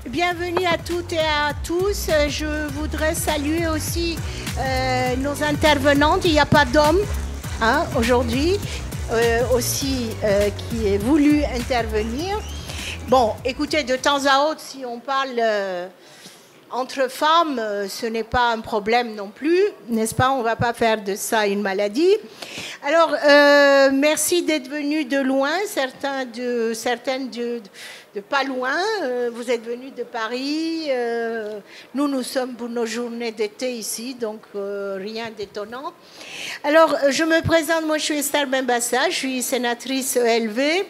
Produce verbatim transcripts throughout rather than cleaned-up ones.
Bienvenue à toutes et à tous. Je voudrais saluer aussi euh, nos intervenantes. Il n'y a pas d'hommes hein, aujourd'hui euh, aussi euh, qui ait voulu intervenir. Bon, écoutez, de temps à autre, si on parle euh, entre femmes, euh, ce n'est pas un problème non plus, n'est-ce pas? On ne va pas faire de ça une maladie. Alors, euh, merci d'être venus de loin, certains de, certaines de, de pas loin. Euh, vous êtes venus de Paris. Euh, nous, nous sommes pour nos journées d'été ici, donc euh, rien d'étonnant. Alors, je me présente, moi je suis Esther Benbassa, je suis sénatrice E L V.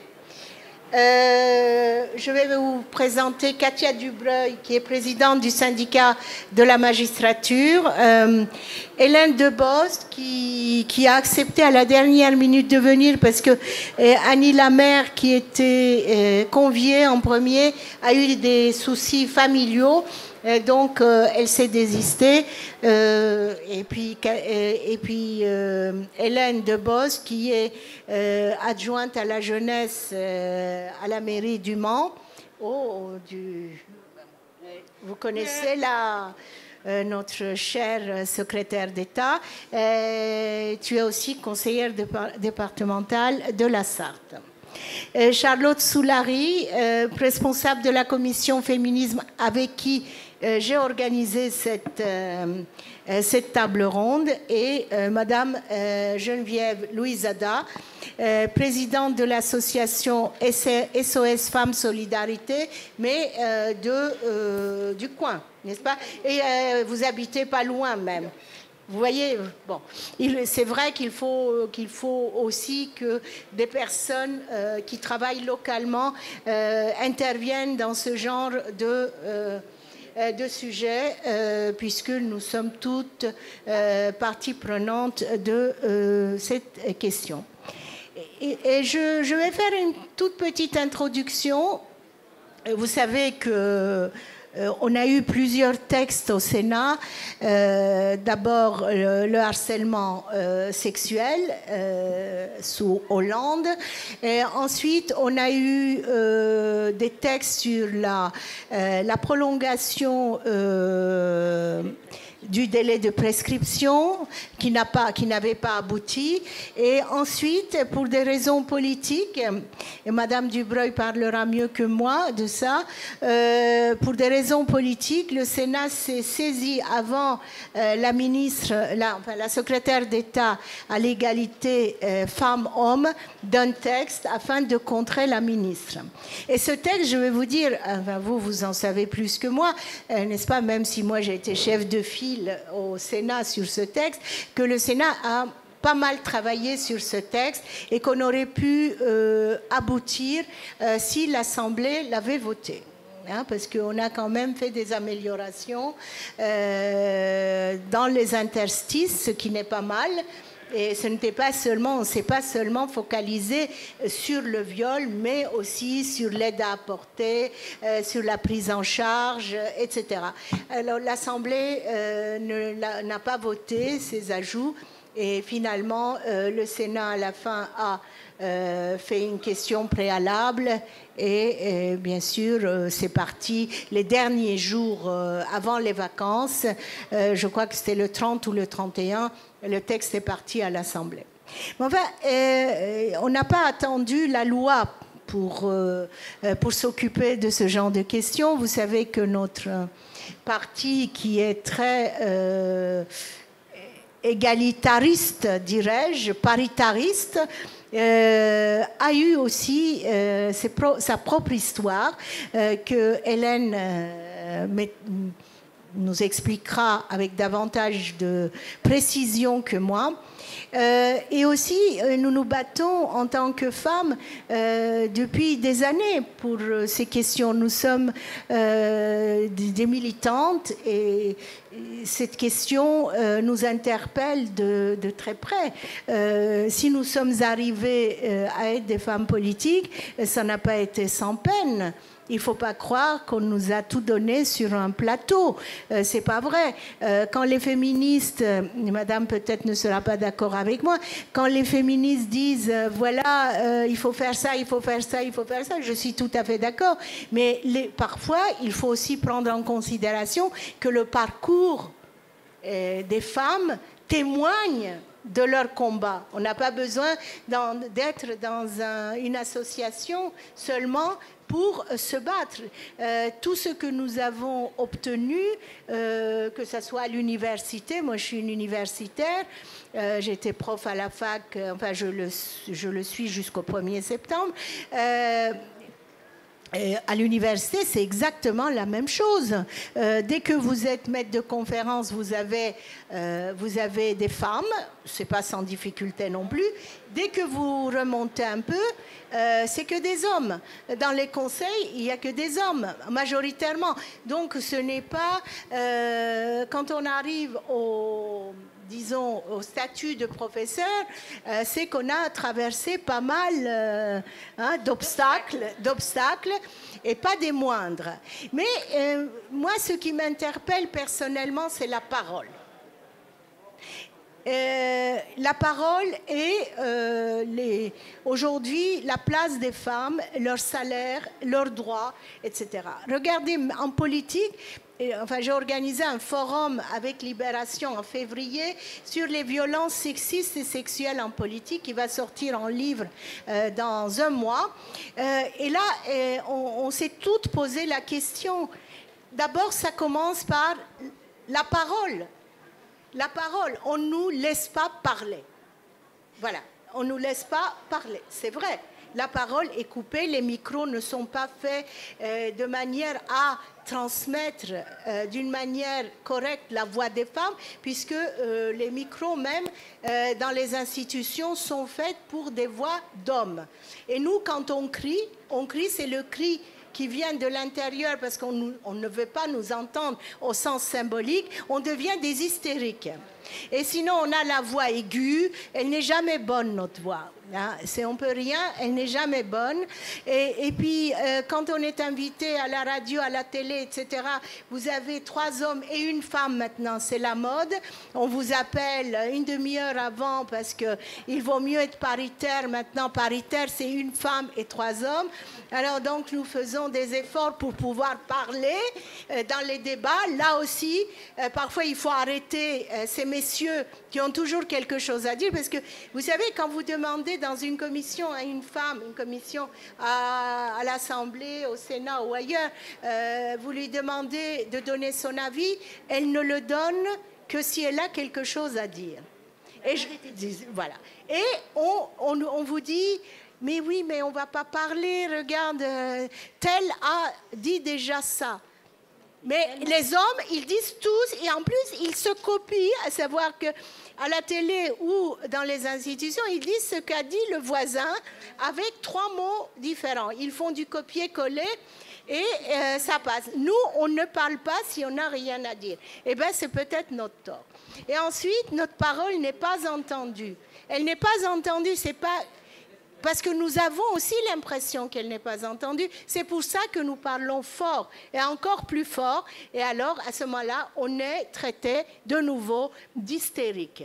Euh, je vais vous présenter Katia Dubreuil, qui est présidente du syndicat de la magistrature. Euh, Hélène Debost, qui, qui a accepté à la dernière minute de venir parce que euh, Annie Lamère, qui était euh, conviée en premier, a eu des soucis familiaux. Et donc, euh, elle s'est désistée. Euh, et puis, et, et puis euh, Hélène Debost, qui est euh, adjointe à la jeunesse euh, à la mairie du Mans. Oh, du... Vous connaissez la, euh, notre chère secrétaire d'État. Euh, tu es aussi conseillère départementale de la Sarthe. Euh, Charlotte Soulary, euh, responsable de la commission féminisme avec qui Euh, j'ai organisé cette, euh, euh, cette table ronde et euh, Madame euh, Geneviève Louisada, euh, présidente de l'association S O S Femmes Solidarité, mais euh, de, euh, du coin, n'est-ce pas? Et euh, vous habitez pas loin même. Vous voyez, bon, c'est vrai qu'il faut, qu'il faut aussi que des personnes euh, qui travaillent localement euh, interviennent dans ce genre de... Euh, de sujets, euh, puisque nous sommes toutes euh, parties prenantes de euh, cette question. Et, et je, je vais faire une toute petite introduction. Vous savez que Euh, on a eu plusieurs textes au Sénat. Euh, D'abord, le, le harcèlement euh, sexuel euh, sous Hollande. Et ensuite, on a eu euh, des textes sur la, euh, la prolongation euh, du délai de prescription qui n'a pas, qui n'avait pas abouti. Et ensuite, pour des raisons politiques, et Madame Dubreuil parlera mieux que moi de ça, euh, pour des raisons politiques, le Sénat s'est saisi avant euh, la ministre, la, enfin, la secrétaire d'État à l'égalité euh, femmes-hommes d'un texte afin de contrer la ministre. Et ce texte, je vais vous dire, enfin, vous, vous en savez plus que moi, euh, n'est-ce pas, même si moi j'ai été chef de file au Sénat sur ce texte, que le Sénat a pas mal travaillé sur ce texte et qu'on aurait pu euh, aboutir euh, si l'Assemblée l'avait voté. Hein, parce qu'on a quand même fait des améliorations euh, dans les interstices, ce qui n'est pas mal. Et ce n'était pas seulement, on ne s'est pas seulement focalisé sur le viol, mais aussi sur l'aide à apporter, euh, sur la prise en charge, et cetera. Alors l'Assemblée euh, n'a pas voté ces ajouts et finalement euh, le Sénat à la fin a euh, fait une question préalable et, et bien sûr euh, c'est parti les derniers jours euh, avant les vacances. Euh, je crois que c'était le trente ou le trente et un. Le texte est parti à l'Assemblée. Mais enfin, euh, on n'a pas attendu la loi pour, euh, pour s'occuper de ce genre de questions. Vous savez que notre parti, qui est très euh, égalitariste, dirais-je, paritariste, euh, a eu aussi euh, ses pro sa propre histoire euh, que Hélène euh, met, nous expliquera avec davantage de précision que moi. Euh, et aussi, euh, nous nous battons en tant que femmes euh, depuis des années pour euh, ces questions. Nous sommes euh, des militantes et, et cette question euh, nous interpelle de, de très près. Euh, si nous sommes arrivés euh, à être des femmes politiques, ça n'a pas été sans peine. Il ne faut pas croire qu'on nous a tout donné sur un plateau. Euh, c'est pas vrai. Euh, quand les féministes, euh, madame peut-être ne sera pas d'accord d'accord avec moi. Quand les féministes disent, euh, voilà, euh, il faut faire ça, il faut faire ça, il faut faire ça, je suis tout à fait d'accord. Mais les, parfois, il faut aussi prendre en considération que le parcours euh, des femmes témoigne de leur combat. On n'a pas besoin d'être dans un, une association seulement pour se battre. Euh, tout ce que nous avons obtenu, euh, que ce soit à l'université, moi je suis une universitaire, euh, j'étais prof à la fac, euh, enfin je le, je le suis jusqu'au premier septembre, euh, Et à l'université, c'est exactement la même chose. Euh, dès que vous êtes maître de conférence, vous avez, euh, vous avez des femmes, c'est pas sans difficulté non plus. Dès que vous remontez un peu, euh, c'est que des hommes. Dans les conseils, il n'y a que des hommes, majoritairement. Donc ce n'est pas... Euh, quand on arrive au... disons, au statut de professeur, euh, c'est qu'on a traversé pas mal euh, hein, d'obstacles, d'obstacles, et pas des moindres. Mais euh, moi, ce qui m'interpelle personnellement, c'est la parole. Euh, la parole et euh, les... aujourd'hui la place des femmes, leur salaire, leurs droits, et cetera. Regardez, en politique, et, enfin, j'ai organisé un forum avec Libération en février sur les violences sexistes et sexuelles en politique, qui va sortir en livre euh, dans un mois. Euh, et là, euh, on, on s'est toutes posé la question. D'abord, ça commence par la parole. La parole, on ne nous laisse pas parler. Voilà, on ne nous laisse pas parler, c'est vrai. La parole est coupée, les micros ne sont pas faits euh, de manière à transmettre euh, d'une manière correcte la voix des femmes, puisque euh, les micros même euh, dans les institutions sont faits pour des voix d'hommes. Et nous, quand on crie, on crie, c'est le cri qui vient de l'intérieur, parce qu'on on ne veut pas nous entendre au sens symbolique, on devient des hystériques. Et sinon, on a la voix aiguë, elle n'est jamais bonne, notre voix. Hein, on ne peut rien, elle n'est jamais bonne. Et, et puis, euh, quand on est invité à la radio, à la télé, et cetera, vous avez trois hommes et une femme maintenant, c'est la mode. On vous appelle une demi-heure avant parce qu'il vaut mieux être paritaire. Maintenant, paritaire, c'est une femme et trois hommes. Alors donc, nous faisons des efforts pour pouvoir parler euh, dans les débats. Là aussi, euh, parfois, il faut arrêter euh, ces messieurs qui ont toujours quelque chose à dire, parce que vous savez, quand vous demandez dans une commission à une femme, une commission à, à l'Assemblée, au Sénat ou ailleurs, euh, vous lui demandez de donner son avis, elle ne le donne que si elle a quelque chose à dire. Et je, voilà. Et on, on, on vous dit, mais oui, mais on ne va pas parler, regarde, euh, tel a dit déjà ça. Mais les hommes, ils disent tous, et en plus, ils se copient, à savoir que à la télé ou dans les institutions, ils disent ce qu'a dit le voisin avec trois mots différents. Ils font du copier-coller et euh, ça passe. Nous, on ne parle pas si on n'a rien à dire. Eh bien, c'est peut-être notre tort. Et ensuite, notre parole n'est pas entendue. Elle n'est pas entendue, c'est pas... Parce que nous avons aussi l'impression qu'elle n'est pas entendue. C'est pour ça que nous parlons fort et encore plus fort. Et alors, à ce moment-là, on est traité de nouveau d'hystérique.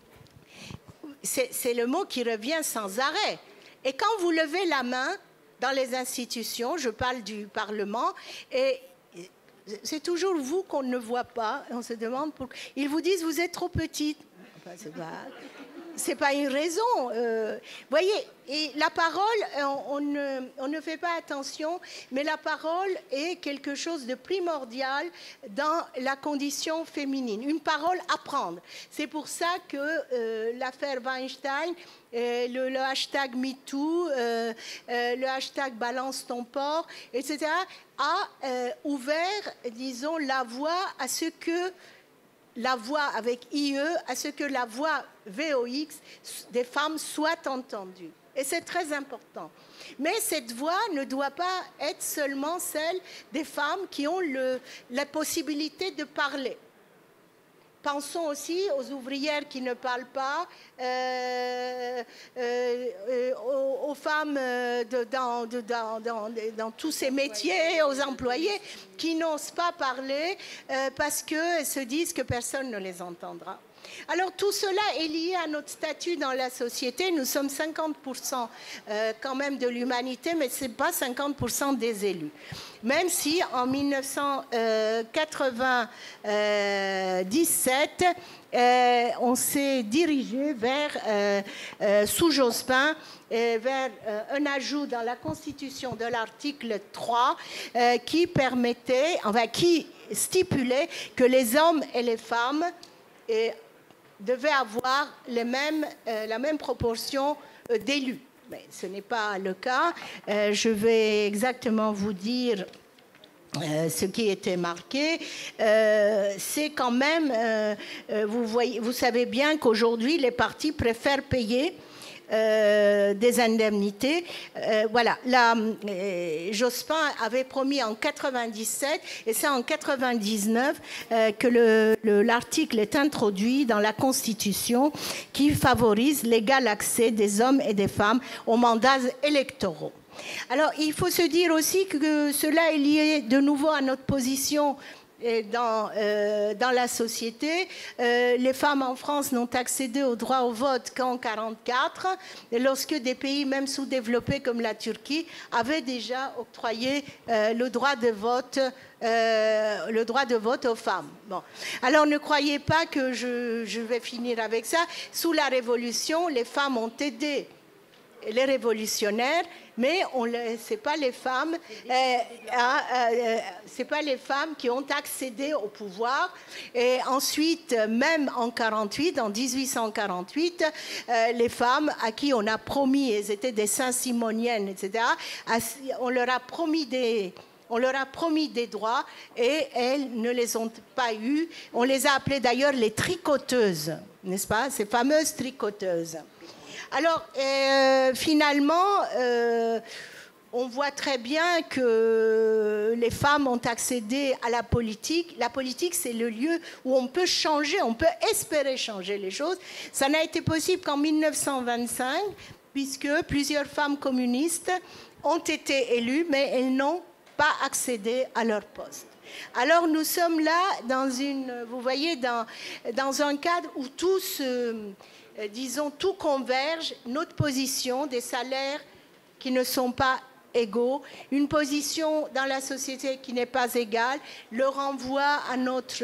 C'est le mot qui revient sans arrêt. Et quand vous levez la main dans les institutions, je parle du Parlement, et c'est toujours vous qu'on ne voit pas. On se demande pourquoi. Ils vous disent, vous êtes trop petite. Enfin, c'est pas... C'est pas une raison. Euh, voyez, et la parole, on, on, ne, on ne fait pas attention, mais la parole est quelque chose de primordial dans la condition féminine. Une parole à prendre. C'est pour ça que euh, l'affaire Weinstein, euh, le, le hashtag MeToo, euh, euh, le hashtag Balance ton porc, et cetera, a euh, ouvert, disons, la voie à ce que la voix avec I E, à ce que la voix V O X des femmes soit entendue. Et c'est très important. Mais cette voix ne doit pas être seulement celle des femmes qui ont le, la possibilité de parler. Pensons aussi aux ouvrières qui ne parlent pas, euh, euh, euh, aux, aux femmes de, dans, de, dans, dans, dans tous ces métiers, aux employés qui n'osent pas parler euh, parce qu'elles se disent que personne ne les entendra. Alors tout cela est lié à notre statut dans la société. Nous sommes cinquante pour cent euh, quand même de l'humanité, mais ce n'est pas cinquante pour cent des élus. Même si en mille neuf cent quatre-vingt-dix-sept, euh, on s'est dirigé vers, euh, euh, sous Jospin, euh, vers euh, un ajout dans la Constitution de l'article trois euh, qui permettait, enfin qui stipulait que les hommes et les femmes et, devaient avoir les mêmes, euh, la même proportion euh, d'élus. Mais ce n'est pas le cas. Euh, je vais exactement vous dire euh, ce qui était marqué. Euh, c'est quand même, euh, euh, vous, voyez, vous savez bien qu'aujourd'hui, les partis préfèrent payer Euh, des indemnités. Euh, voilà, là, euh, Jospin avait promis en quatre-vingt-dix-sept, et c'est en quatre-vingt-dix-neuf euh, que le, le, l'article est introduit dans la Constitution qui favorise l'égal accès des hommes et des femmes aux mandats électoraux. Alors, il faut se dire aussi que cela est lié de nouveau à notre position Dans, euh, dans la société. Euh, les femmes en France n'ont accédé au droit au vote qu'en mille neuf cent quarante-quatre, lorsque des pays même sous-développés comme la Turquie avaient déjà octroyé euh, le droit de vote, euh, le droit de vote aux femmes. Bon. Alors ne croyez pas que je, je vais finir avec ça. Sous la Révolution, les femmes ont aidé les révolutionnaires, mais ce n'est pas les femmes, euh, euh, c'est pas les femmes qui ont accédé au pouvoir. Et ensuite, même en quarante-huit, en dix-huit cent quarante-huit, euh, les femmes à qui on a promis, elles étaient des Saint-Simoniennes, et cetera, on leur a promis des On leur a promis des droits et elles ne les ont pas eus. On les a appelées d'ailleurs les tricoteuses, n'est-ce pas, ces fameuses tricoteuses. Alors, euh, finalement, euh, on voit très bien que les femmes ont accédé à la politique. La politique, c'est le lieu où on peut changer, on peut espérer changer les choses. Ça n'a été possible qu'en mille neuf cent vingt-cinq, puisque plusieurs femmes communistes ont été élues, mais elles n'ont pas accédé à leur poste. Alors nous sommes là dans une, vous voyez, dans, dans un cadre où tout se, euh, disons, tout converge, notre position, des salaires qui ne sont pas égaux, une position dans la société qui n'est pas égale, le renvoi à notre,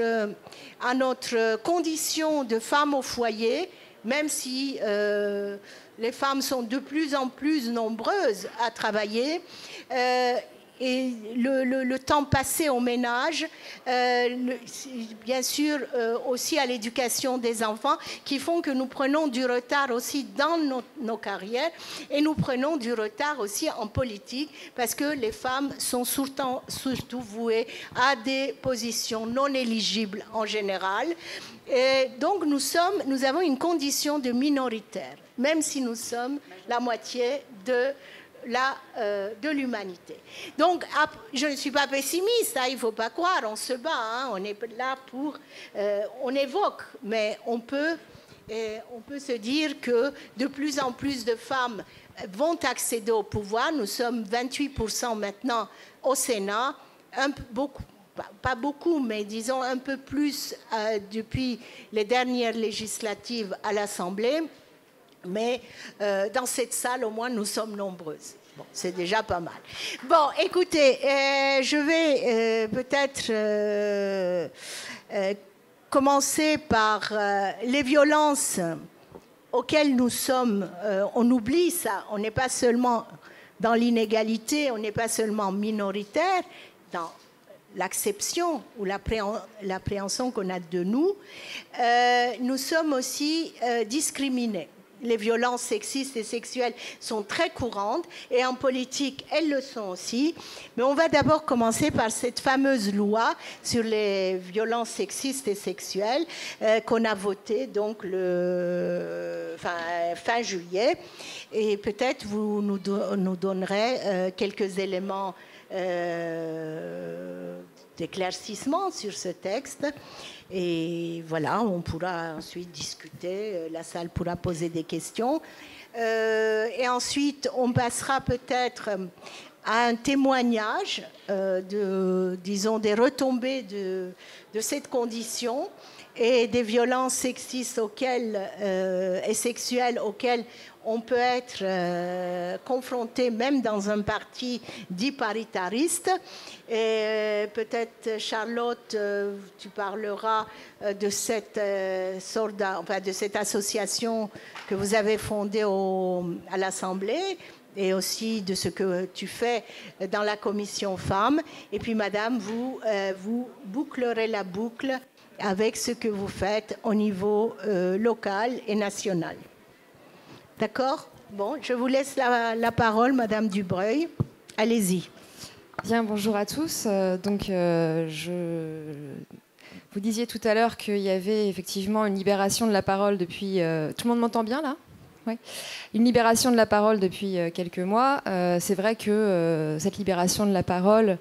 à notre condition de femme au foyer, même si euh, les femmes sont de plus en plus nombreuses à travailler, euh, et le, le, le temps passé au ménage, euh, le, bien sûr euh, aussi à l'éducation des enfants, qui font que nous prenons du retard aussi dans nos, nos carrières, et nous prenons du retard aussi en politique, parce que les femmes sont surtout, surtout vouées à des positions non éligibles en général. Et donc nous, sommes, nous avons une condition de minoritaire, même si nous sommes la moitié de La, euh, de l'humanité. Donc, je ne suis pas pessimiste, hein, il ne faut pas croire, on se bat, hein, on est là pour... Euh, on évoque, mais on peut, euh, on peut se dire que de plus en plus de femmes vont accéder au pouvoir. Nous sommes vingt-huit pour cent maintenant au Sénat, un peu, beaucoup, pas, pas beaucoup, mais disons un peu plus euh, depuis les dernières législatives à l'Assemblée. Mais euh, dans cette salle, au moins, nous sommes nombreuses. Bon, c'est déjà pas mal. Bon, écoutez, euh, je vais euh, peut-être euh, euh, commencer par euh, les violences auxquelles nous sommes. Euh, on oublie ça. On n'est pas seulement dans l'inégalité, on n'est pas seulement minoritaire, dans l'acception ou l'appréhension qu'on a de nous. Euh, nous sommes aussi euh, discriminés. Les violences sexistes et sexuelles sont très courantes et en politique, elles le sont aussi. Mais on va d'abord commencer par cette fameuse loi sur les violences sexistes et sexuelles euh, qu'on a votée donc le fin, fin juillet. Et peut-être vous nous, do nous donnerez euh, quelques éléments euh, d'éclaircissement sur ce texte. Et voilà, on pourra ensuite discuter, la salle pourra poser des questions. Euh, et ensuite, on passera peut-être à un témoignage euh, de, disons, des retombées de, de cette condition et des violences sexistes auxquelles, euh, et sexuelles auxquelles on peut être euh, confronté même dans un parti dit paritariste. Et peut-être, Charlotte, euh, tu parleras de cette, euh, sorte enfin, de cette association que vous avez fondée au, à l'Assemblée, et aussi de ce que tu fais dans la commission femmes. Et puis, madame, vous, euh, vous bouclerez la boucle avec ce que vous faites au niveau euh, local et national. D'accord? Bon, je vous laisse la, la parole, madame Dubreuil. Allez-y. Bien, bonjour à tous. Euh, donc, euh, je... vous disiez tout à l'heure qu'il y avait effectivement une libération de la parole depuis... Euh... Tout le monde m'entend bien, là? Oui. Une libération de la parole depuis euh, quelques mois. Euh, c'est vrai que euh, cette libération de la parole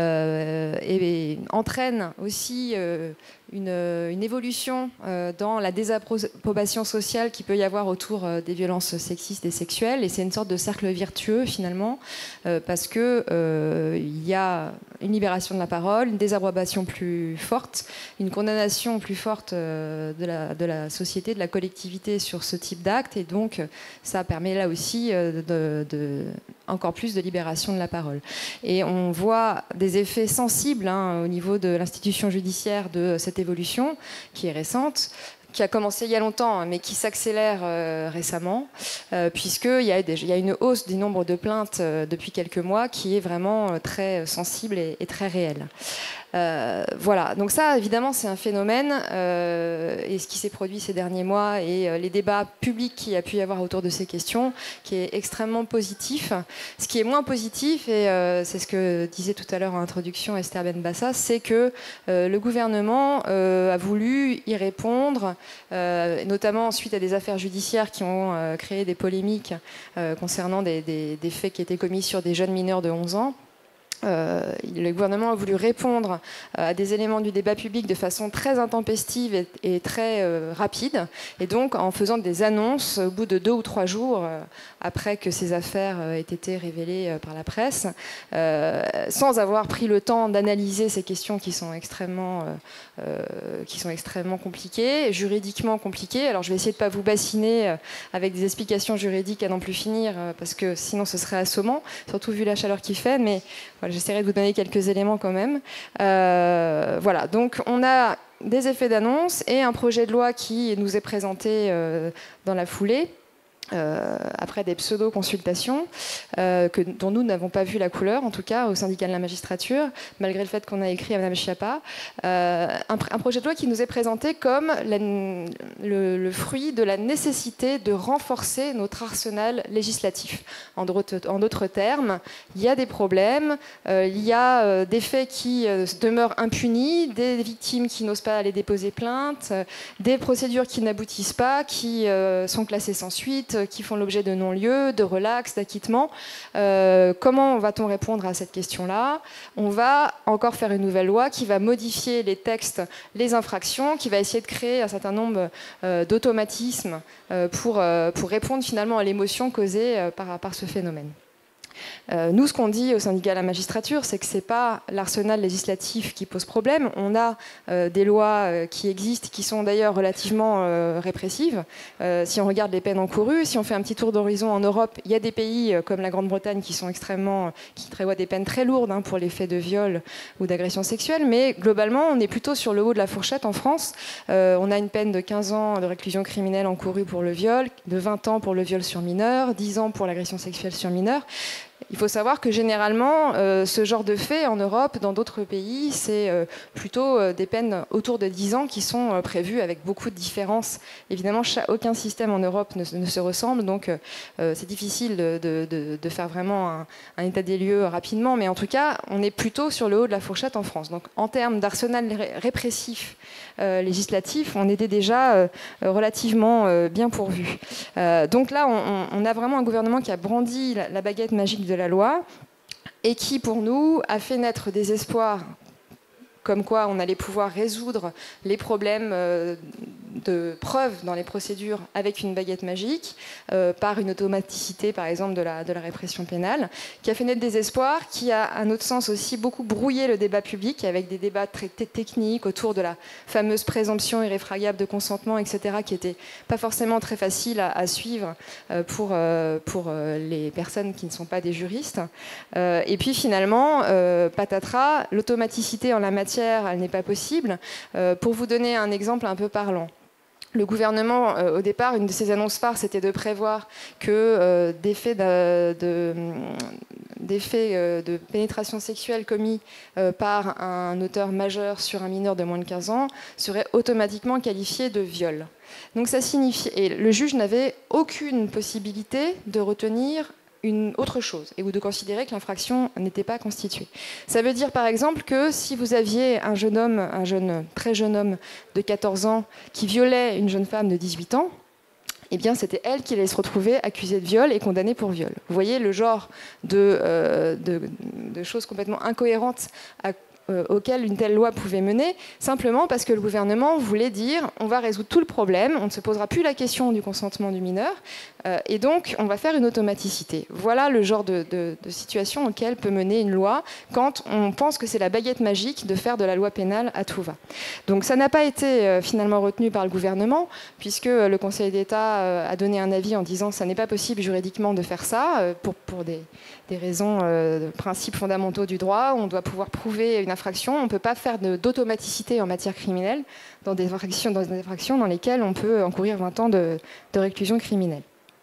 euh, et, et entraîne aussi euh, une, une évolution euh, dans la désapprobation sociale qu'il peut y avoir autour euh, des violences sexistes et sexuelles. Et c'est une sorte de cercle vertueux finalement, euh, parce que euh, il y a une libération de la parole, une désapprobation plus forte, une condamnation plus forte euh, de, la, de la société, de la collectivité sur ce type d'acte. Et donc, ça permet là aussi euh, de, de, encore plus de libération de la parole. Et on voit des effets sensibles hein, au niveau de l'institution judiciaire de cette évolution, qui est récente, qui a commencé il y a longtemps, mais qui s'accélère euh, récemment, euh, puisqu'il y a, des, il y a une hausse du nombre de plaintes euh, depuis quelques mois qui est vraiment euh, très sensible et, et très réelle. Euh, voilà, donc ça évidemment c'est un phénomène euh, et ce qui s'est produit ces derniers mois et euh, les débats publics qu'il y a pu y avoir autour de ces questions qui est extrêmement positif. Ce qui est moins positif, et euh, c'est ce que disait tout à l'heure en introduction Esther Benbassa, c'est que euh, le gouvernement euh, a voulu y répondre, euh, notamment suite à des affaires judiciaires qui ont euh, créé des polémiques euh, concernant des, des, des faits qui étaient commis sur des jeunes mineurs de onze ans. Euh, le gouvernement a voulu répondre à des éléments du débat public de façon très intempestive et, et très euh, rapide, et donc en faisant des annonces au bout de deux ou trois jours euh, après que ces affaires euh, aient été révélées euh, par la presse, euh, sans avoir pris le temps d'analyser ces questions qui sont extrêmement, euh, euh, qui sont extrêmement compliquées, juridiquement compliquées. Alors je vais essayer de ne pas vous bassiner euh, avec des explications juridiques à n'en plus finir, euh, parce que sinon ce serait assommant, surtout vu la chaleur qu'il fait, mais voilà, j'essaierai de vous donner quelques éléments quand même. Euh, voilà, donc on a des effets d'annonce et un projet de loi qui nous est présenté euh, dans la foulée. Euh, après des pseudo-consultations euh, que, dont nous n'avons pas vu la couleur, en tout cas au syndicat de la magistrature, malgré le fait qu'on a écrit à Mme Schiappa, euh, un, un projet de loi qui nous est présenté comme la, le, le fruit de la nécessité de renforcer notre arsenal législatif. En d'autres termes, il y a des problèmes, euh, il y a euh, des faits qui euh, demeurent impunis, des victimes qui n'osent pas aller déposer plainte, euh, des procédures qui n'aboutissent pas, qui euh, sont classées sans suite, qui font l'objet de non-lieu, de relax, d'acquittement. Euh, comment va-t-on répondre à cette question-là? On va encore faire une nouvelle loi qui va modifier les textes, les infractions, qui va essayer de créer un certain nombre euh, d'automatismes euh, pour, euh, pour répondre finalement à l'émotion causée euh, par, par ce phénomène. Euh, nous, ce qu'on dit au syndicat de la magistrature, c'est que ce n'est pas l'arsenal législatif qui pose problème. On a euh, des lois euh, qui existent, qui sont d'ailleurs relativement euh, répressives. Euh, si on regarde les peines encourues, si on fait un petit tour d'horizon en Europe, il y a des pays euh, comme la Grande-Bretagne qui sont extrêmement, qui prévoient des peines très lourdes hein, pour les faits de viol ou d'agression sexuelle, mais globalement, on est plutôt sur le haut de la fourchette en France. Euh, on a une peine de quinze ans de réclusion criminelle encourue pour le viol, de vingt ans pour le viol sur mineur, dix ans pour l'agression sexuelle sur mineur. Il faut savoir que généralement, euh, ce genre de fait en Europe, dans d'autres pays, c'est euh, plutôt euh, des peines autour de dix ans qui sont euh, prévues avec beaucoup de différences. Évidemment, chaque, aucun système en Europe ne, ne se ressemble, donc euh, c'est difficile de, de, de faire vraiment un, un état des lieux rapidement, mais en tout cas, on est plutôt sur le haut de la fourchette en France. Donc en termes d'arsenal ré répressif euh, législatif, on était déjà euh, relativement euh, bien pourvu. Euh, donc là, on, on a vraiment un gouvernement qui a brandi la, la baguette magique de la loi et qui, pour nous, a fait naître des espoirs comme quoi on allait pouvoir résoudre les problèmes euh, de preuve dans les procédures avec une baguette magique, euh, par une automaticité, par exemple, de la, de la répression pénale, qui a fait naître des espoirs, qui a, à notre sens, aussi beaucoup brouillé le débat public, avec des débats très techniques autour de la fameuse présomption irréfragable de consentement, et cetera, qui n'étaient pas forcément très faciles à, à suivre euh, pour, euh, pour euh, les personnes qui ne sont pas des juristes. Euh, et puis, finalement, euh, patatras, l'automaticité en la matière, elle n'est pas possible. Euh, pour vous donner un exemple un peu parlant, le gouvernement, euh, au départ, une de ses annonces phares, c'était de prévoir que euh, des faits de, de, des faits, euh, de pénétration sexuelle commis euh, par un auteur majeur sur un mineur de moins de quinze ans seraient automatiquement qualifiés de viol. Donc ça signifie, et le juge n'avait aucune possibilité de retenir une autre chose, et ou de considérer que l'infraction n'était pas constituée. Ça veut dire par exemple que si vous aviez un jeune homme, un jeune, très jeune homme de quatorze ans qui violait une jeune femme de dix-huit ans, eh bien c'était elle qui allait se retrouver accusée de viol et condamnée pour viol. Vous voyez le genre de, euh, de, de choses complètement incohérentes à Euh, auquel une telle loi pouvait mener, simplement parce que le gouvernement voulait dire on va résoudre tout le problème, on ne se posera plus la question du consentement du mineur, euh, et donc on va faire une automaticité. Voilà le genre de, de, de situation auquel peut mener une loi quand on pense que c'est la baguette magique de faire de la loi pénale à tout va. Donc ça n'a pas été euh, finalement retenu par le gouvernement, puisque euh, le Conseil d'État euh, a donné un avis en disant ça n'est pas possible juridiquement de faire ça, euh, pour, pour des, des raisons euh, de principes fondamentaux du droit. On doit pouvoir prouver une infraction, on ne peut pas faire d'automaticité en matière criminelle dans des infractions dans, des infractions dans lesquelles on peut encourir vingt ans de, de réclusion criminelle.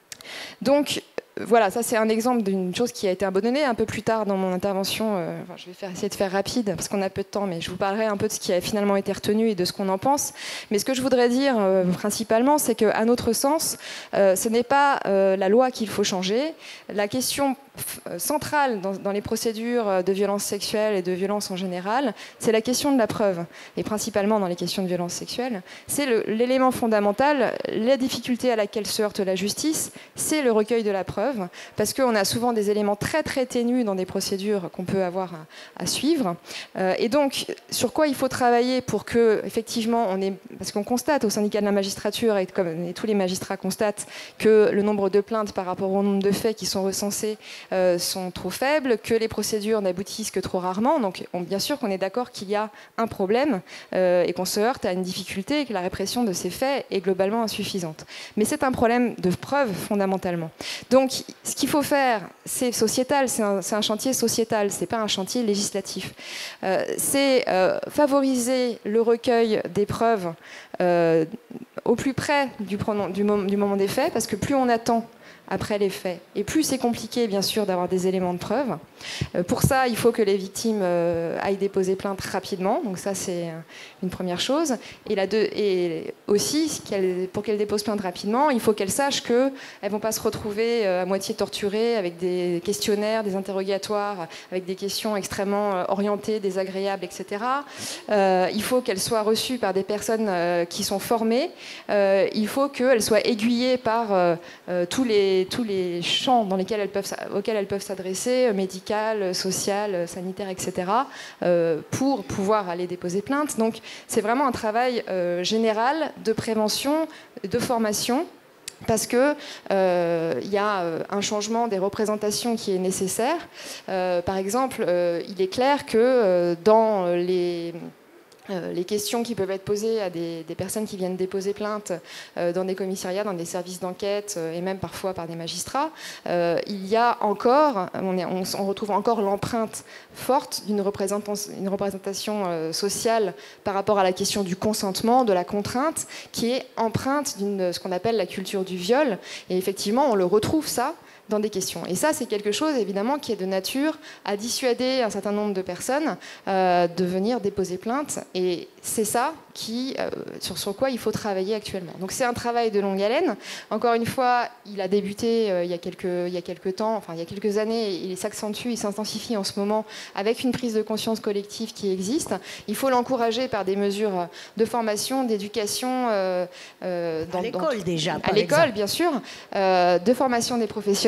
Donc voilà, ça c'est un exemple d'une chose qui a été abandonnée un peu plus tard dans mon intervention. Euh, enfin, je vais faire, essayer de faire rapide parce qu'on a peu de temps, mais je vous parlerai un peu de ce qui a finalement été retenu et de ce qu'on en pense. Mais ce que je voudrais dire euh, principalement, c'est qu'à notre sens, euh, ce n'est pas euh, la loi qu'il faut changer. La question centrale dans, dans les procédures de violence sexuelle et de violence en général, c'est la question de la preuve. Et principalement dans les questions de violence sexuelle, c'est l'élément fondamental. La difficulté à laquelle se heurte la justice, c'est le recueil de la preuve, parce qu'on a souvent des éléments très très ténus dans des procédures qu'on peut avoir à, à suivre. Euh, et donc, sur quoi il faut travailler pour que, effectivement, on ait, parce qu'on constate au syndicat de la magistrature, et comme et tous les magistrats constatent, que le nombre de plaintes par rapport au nombre de faits qui sont recensés Euh, sont trop faibles, que les procédures n'aboutissent que trop rarement. Donc on, bien sûr qu'on est d'accord qu'il y a un problème euh, et qu'on se heurte à une difficulté et que la répression de ces faits est globalement insuffisante. Mais c'est un problème de preuve fondamentalement. Donc ce qu'il faut faire, c'est sociétal, c'est un, un chantier sociétal, c'est pas un chantier législatif. Euh, c'est euh, favoriser le recueil des preuves euh, au plus près du, du, moment, du moment des faits, parce que plus on attend après les faits. Et plus c'est compliqué, bien sûr, d'avoir des éléments de preuve. Euh, pour ça, il faut que les victimes euh, aillent déposer plainte rapidement. Donc ça, c'est une première chose. Et, la deux, et aussi, qu'elle, pour qu'elles déposent plainte rapidement, il faut qu'elles sachent qu'elles ne vont pas se retrouver euh, à moitié torturées avec des questionnaires, des interrogatoires, avec des questions extrêmement euh, orientées, désagréables, et cetera. Euh, il faut qu'elles soient reçues par des personnes euh, qui sont formées. Euh, il faut qu'elles soient aiguillées par euh, euh, tous les tous les champs dans lesquels elles peuvent, auxquels elles peuvent s'adresser, médical, social, sanitaire, et cetera, euh, pour pouvoir aller déposer plainte. Donc c'est vraiment un travail euh, général de prévention, de formation, parce qu'il euh, y a un changement des représentations qui est nécessaire. Euh, par exemple, euh, il est clair que euh, dans les... Euh, les questions qui peuvent être posées à des, des personnes qui viennent déposer plainte euh, dans des commissariats, dans des services d'enquête euh, et même parfois par des magistrats, euh, il y a encore, on, est, on, on retrouve encore l'empreinte forte d'une représentation, une représentation euh, sociale par rapport à la question du consentement, de la contrainte, qui est empreinte d'une ce qu'on appelle la culture du viol. Et effectivement, on le retrouve ça dans des questions. Et ça, c'est quelque chose, évidemment, qui est de nature à dissuader un certain nombre de personnes euh, de venir déposer plainte. Et c'est ça qui, euh, sur, sur quoi il faut travailler actuellement. Donc c'est un travail de longue haleine. Encore une fois, il a débuté euh, il, y a quelques, il y a quelques temps, enfin il y a quelques années, et il s'accentue, il s'intensifie en ce moment avec une prise de conscience collective qui existe. Il faut l'encourager par des mesures de formation, d'éducation. Euh, euh, à l'école déjà, À l'école, bien sûr. Euh, de formation des professionnels,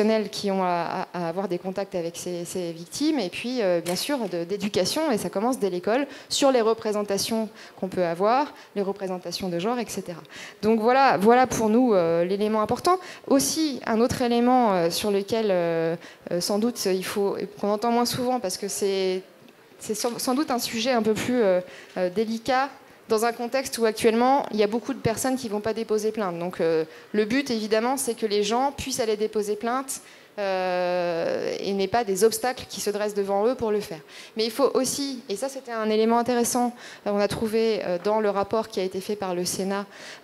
professionnels qui ont à, à avoir des contacts avec ces, ces victimes, et puis euh, bien sûr d'éducation, et ça commence dès l'école, sur les représentations qu'on peut avoir, les représentations de genre, et cetera. Donc voilà, voilà pour nous euh, l'élément important. Aussi, un autre élément euh, sur lequel euh, euh, sans doute il faut, qu'on entend moins souvent, parce que c'est sans doute un sujet un peu plus euh, euh, délicat, dans un contexte où actuellement, il y a beaucoup de personnes qui ne vont pas déposer plainte. Donc euh, le but, évidemment, c'est que les gens puissent aller déposer plainte euh, et n'aient pas des obstacles qui se dressent devant eux pour le faire. Mais il faut aussi, et ça c'était un élément intéressant, euh, on a trouvé euh, dans le rapport qui a été fait par le Sénat,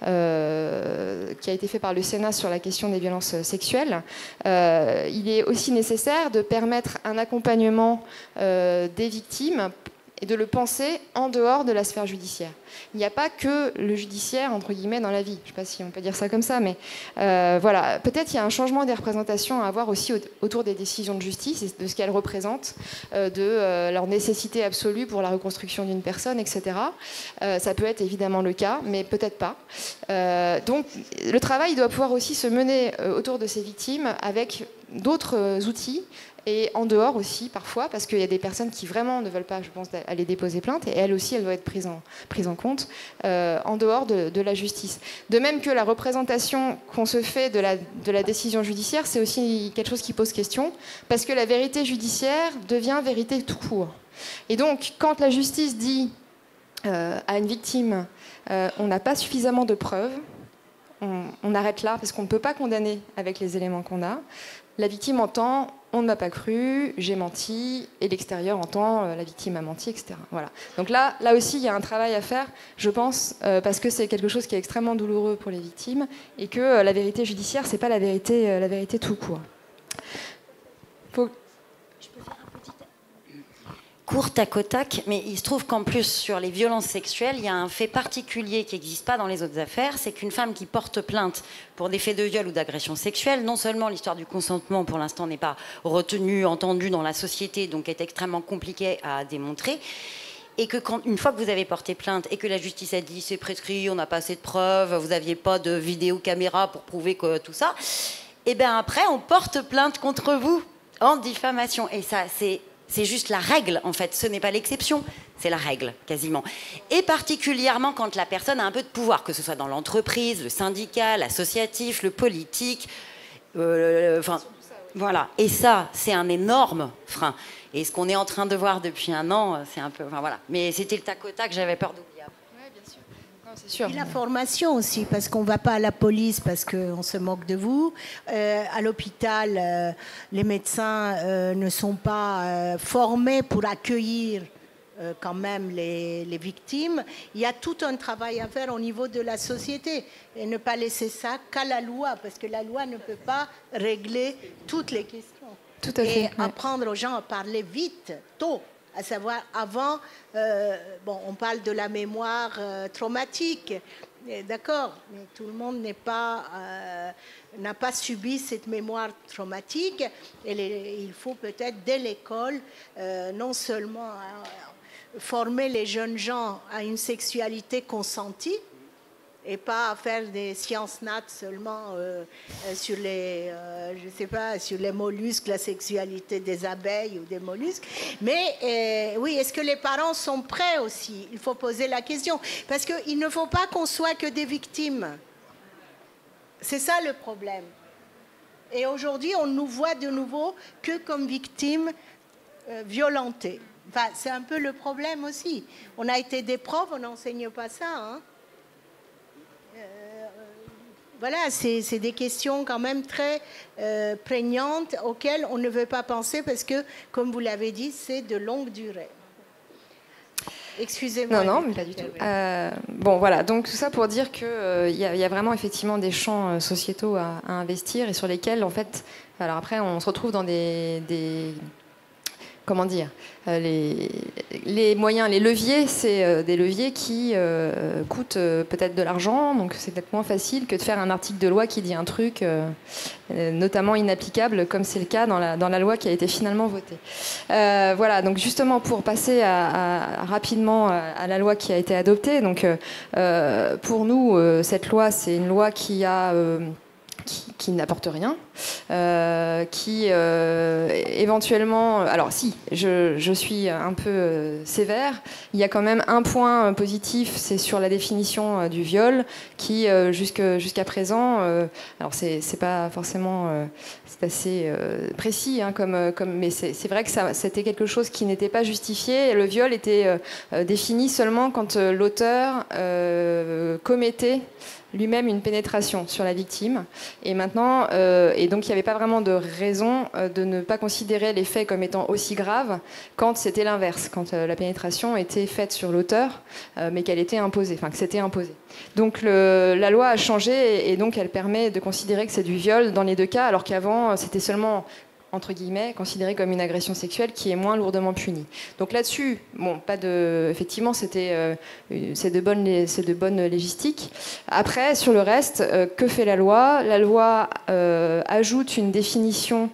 euh, qui a été fait par le Sénat sur la question des violences sexuelles, euh, il est aussi nécessaire de permettre un accompagnement euh, des victimes et de le penser en dehors de la sphère judiciaire. Il n'y a pas que le judiciaire, entre guillemets, dans la vie. Je ne sais pas si on peut dire ça comme ça, mais euh, voilà. Peut-être il y a un changement des représentations à avoir aussi autour des décisions de justice, et de ce qu'elles représentent, euh, de euh, leur nécessité absolue pour la reconstruction d'une personne, et cetera. Euh, ça peut être évidemment le cas, mais peut-être pas. Euh, donc, le travail doit pouvoir aussi se mener euh, autour de ces victimes avec d'autres euh, outils, et en dehors aussi, parfois, parce qu'il y a des personnes qui vraiment ne veulent pas, je pense, aller déposer plainte, et elles aussi, elles doivent être prises en, prises en compte, euh, en dehors de, de la justice. De même que la représentation qu'on se fait de la, de la décision judiciaire, c'est aussi quelque chose qui pose question, parce que la vérité judiciaire devient vérité tout court. Et donc, quand la justice dit euh, à une victime, euh, on n'a pas suffisamment de preuves, on, on arrête là, parce qu'on ne peut pas condamner avec les éléments qu'on a, la victime entend « on ne m'a pas cru, j'ai menti » et l'extérieur entend euh, « la victime a menti », et cetera. Voilà. Donc là, là aussi, il y a un travail à faire, je pense, euh, parce que c'est quelque chose qui est extrêmement douloureux pour les victimes et que euh, la vérité judiciaire, ce n'est pas la vérité, euh, la vérité tout court. Faut... Court tac au tac, mais il se trouve qu'en plus, sur les violences sexuelles, il y a un fait particulier qui n'existe pas dans les autres affaires, c'est qu'une femme qui porte plainte pour des faits de viol ou d'agression sexuelle, non seulement l'histoire du consentement, pour l'instant, n'est pas retenue, entendue dans la société, donc est extrêmement compliquée à démontrer, et que quand, une fois que vous avez porté plainte et que la justice a dit c'est prescrit, on n'a pas assez de preuves, vous n'aviez pas de vidéo caméra pour prouver que tout ça, et bien après, on porte plainte contre vous en diffamation. Et ça, c'est... C'est juste la règle, en fait. Ce n'est pas l'exception, c'est la règle, quasiment. Et particulièrement quand la personne a un peu de pouvoir, que ce soit dans l'entreprise, le syndicat, l'associatif, le politique. Euh, enfin, voilà. Et ça, c'est un énorme frein. Et ce qu'on est en train de voir depuis un an, c'est un peu... Enfin, voilà. Mais c'était le tac au tac, j'avais peur d'oublier. Oui, bien sûr. C'est sûr. Et la formation aussi, parce qu'on ne va pas à la police parce qu'on se moque de vous. Euh, à l'hôpital, euh, les médecins euh, ne sont pas euh, formés pour accueillir euh, quand même les, les victimes. Il y a tout un travail à faire au niveau de la société et ne pas laisser ça qu'à la loi, parce que la loi ne peut pas régler toutes les questions. Tout à fait. Et apprendre aux gens à parler vite, tôt. À savoir, avant, euh, bon, on parle de la mémoire euh, traumatique, d'accord, mais tout le monde n'est pas, euh, n'a pas subi cette mémoire traumatique. Et les, il faut peut-être, dès l'école, euh, non seulement euh, former les jeunes gens à une sexualité consentie, et pas à faire des sciences nat seulement euh, sur les, euh, je sais pas, sur les mollusques, la sexualité des abeilles ou des mollusques. Mais euh, oui, est-ce que les parents sont prêts aussi? Il faut poser la question. Parce qu'il ne faut pas qu'on soit que des victimes. C'est ça le problème. Et aujourd'hui, on nous voit de nouveau que comme victimes euh, violentées. Enfin, c'est un peu le problème aussi. On a été des profs, on n'enseigne pas ça, hein. Voilà, c'est des questions quand même très euh, prégnantes auxquelles on ne veut pas penser parce que, comme vous l'avez dit, c'est de longue durée. Excusez-moi. Non, non, mais pas du tout. Euh, bon, voilà, donc tout ça pour dire qu'il euh, y, y a vraiment effectivement des champs euh, sociétaux à, à investir et sur lesquels, en fait, alors après, on se retrouve dans des... des comment dire, euh, les, les moyens, les leviers, c'est euh, des leviers qui euh, coûtent euh, peut-être de l'argent, donc c'est peut-être moins facile que de faire un article de loi qui dit un truc euh, euh, notamment inapplicable, comme c'est le cas dans la, dans la loi qui a été finalement votée. Euh, voilà, donc justement pour passer à, à, rapidement à, à la loi qui a été adoptée, donc euh, pour nous, euh, cette loi, c'est une loi qui a... Euh, Qui, qui n'apporte rien, euh, qui euh, éventuellement... Alors si, je, je suis un peu euh, sévère, il y a quand même un point positif, c'est sur la définition euh, du viol, qui euh, jusque, jusqu'à présent, euh, alors c'est, c'est pas forcément... Euh, c'est assez euh, précis, hein, comme, comme, mais c'est, c'est vrai que ça, c'était quelque chose qui n'était pas justifié, et le viol était euh, défini seulement quand euh, l'auteur euh, commettait lui-même une pénétration sur la victime. Et maintenant, euh, et donc il n'y avait pas vraiment de raison euh, de ne pas considérer les faits comme étant aussi graves quand c'était l'inverse, quand euh, la pénétration était faite sur l'auteur, euh, mais qu'elle était imposée, enfin que c'était imposé. Donc le, la loi a changé et, et donc elle permet de considérer que c'est du viol dans les deux cas, alors qu'avant c'était seulement entre guillemets, considéré comme une agression sexuelle qui est moins lourdement punie. Donc là-dessus, bon, pas de, effectivement, c'était, euh, c'est de bonnes, c'est de bonnes légistiques. Après, sur le reste, euh, que fait la loi ? La loi euh, ajoute une définition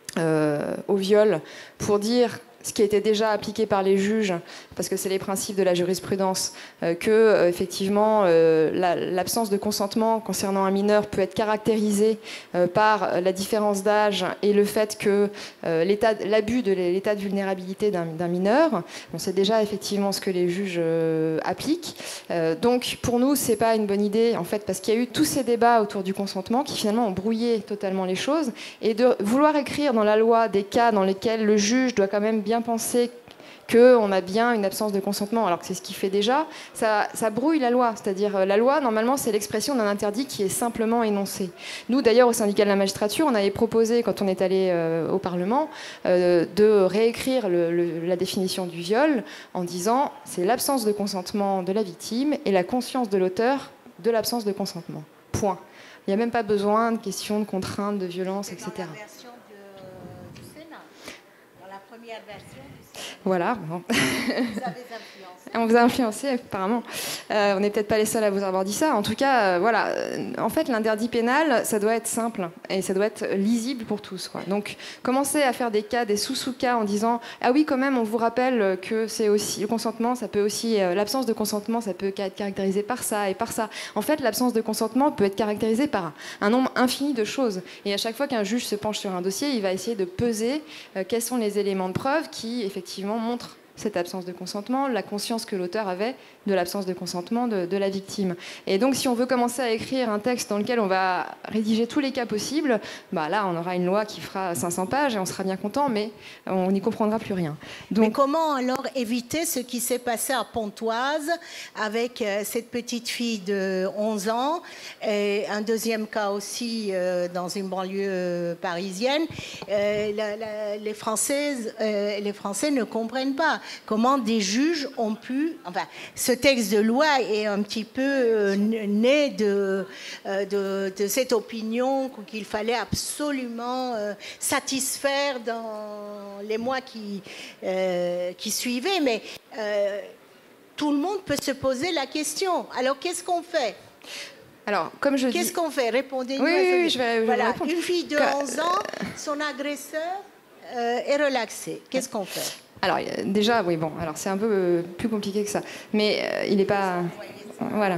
euh, au viol pour dire ce qui était déjà appliqué par les juges, parce que c'est les principes de la jurisprudence, euh, que euh, effectivement euh, la, l'absence de consentement concernant un mineur peut être caractérisée euh, par la différence d'âge et le fait que euh, l'état, l'abus de l'état de vulnérabilité d'un, d'un mineur, on sait déjà effectivement ce que les juges euh, appliquent. Euh, donc pour nous, c'est pas une bonne idée, en fait, parce qu'il y a eu tous ces débats autour du consentement qui finalement ont brouillé totalement les choses, et de vouloir écrire dans la loi des cas dans lesquels le juge doit quand même bien penser qu'on a bien une absence de consentement, alors que c'est ce qu'il fait déjà, ça, ça brouille la loi. C'est-à-dire, la loi, normalement, c'est l'expression d'un interdit qui est simplement énoncé. Nous, d'ailleurs, au syndicat de la magistrature, on avait proposé, quand on est allé euh, au Parlement, euh, de réécrire le, le, la définition du viol en disant c'est l'absence de consentement de la victime et la conscience de l'auteur de l'absence de consentement. Point. Il n'y a même pas besoin de questions de contraintes, de violence, et cetera. Dans la version de, du Sénat, dans la première version du Sénat. Voilà. Bon. Vous avez influencé. On vous a influencé, apparemment. Euh, on n'est peut-être pas les seuls à vous avoir dit ça. En tout cas, euh, voilà. En fait, l'interdit pénal, ça doit être simple et ça doit être lisible pour tous, quoi. Donc, commencer à faire des cas, des sous-sous-cas en disant « Ah oui, quand même, on vous rappelle que c'est aussi le consentement, ça peut aussi... Euh, l'absence de consentement, ça peut être caractérisé par ça et par ça. » En fait, l'absence de consentement peut être caractérisée par un nombre infini de choses. Et à chaque fois qu'un juge se penche sur un dossier, il va essayer de peser euh, quels sont les éléments de preuve qui, effectivement, montrent cette absence de consentement, la conscience que l'auteur avait de l'absence de consentement de, de la victime. Et donc, si on veut commencer à écrire un texte dans lequel on va rédiger tous les cas possibles, bah là, on aura une loi qui fera cinq cents pages et on sera bien content, mais on n'y comprendra plus rien. Donc, mais comment alors éviter ce qui s'est passé à Pontoise avec euh, cette petite fille de onze ans et un deuxième cas aussi euh, dans une banlieue euh, parisienne. Euh, la, la, les, Françaises, euh, les Français ne comprennent pas comment des juges ont pu... Enfin, ce texte de loi est un petit peu euh, né de, euh, de, de cette opinion qu'il fallait absolument euh, satisfaire dans les mois qui, euh, qui suivaient. Mais euh, tout le monde peut se poser la question. Alors, qu'est-ce qu'on fait ? Alors, comme je Qu'est-ce dis... qu'on fait ? Répondez-nous. Oui, oui, oui, je vais, je voilà. vais répondre. Une fille de onze ans, son agresseur euh, est relaxé. Qu'est-ce qu'on fait ? Alors, déjà, oui, bon, alors c'est un peu plus compliqué que ça. Mais euh, il n'est pas... Voilà.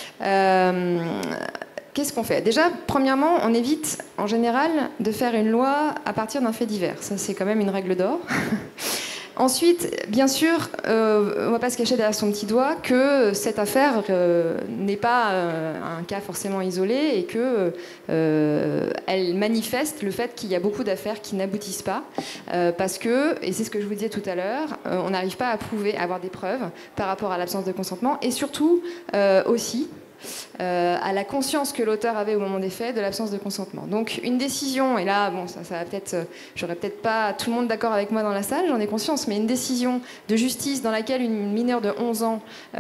Euh, qu'est-ce qu'on fait ? Déjà, premièrement, on évite, en général, de faire une loi à partir d'un fait divers. Ça, c'est quand même une règle d'or. Ensuite, bien sûr, euh, on ne va pas se cacher derrière son petit doigt que cette affaire euh, n'est pas euh, un cas forcément isolé et qu'elle euh, manifeste le fait qu'il y a beaucoup d'affaires qui n'aboutissent pas euh, parce que, et c'est ce que je vous disais tout à l'heure, euh, on n'arrive pas à prouver, à avoir des preuves par rapport à l'absence de consentement et surtout euh, aussi Euh, à la conscience que l'auteur avait au moment des faits de l'absence de consentement. Donc une décision, et là, bon, ça, ça va peut-être, euh, j'aurais peut-être pas tout le monde d'accord avec moi dans la salle, j'en ai conscience, mais une décision de justice dans laquelle une mineure de onze ans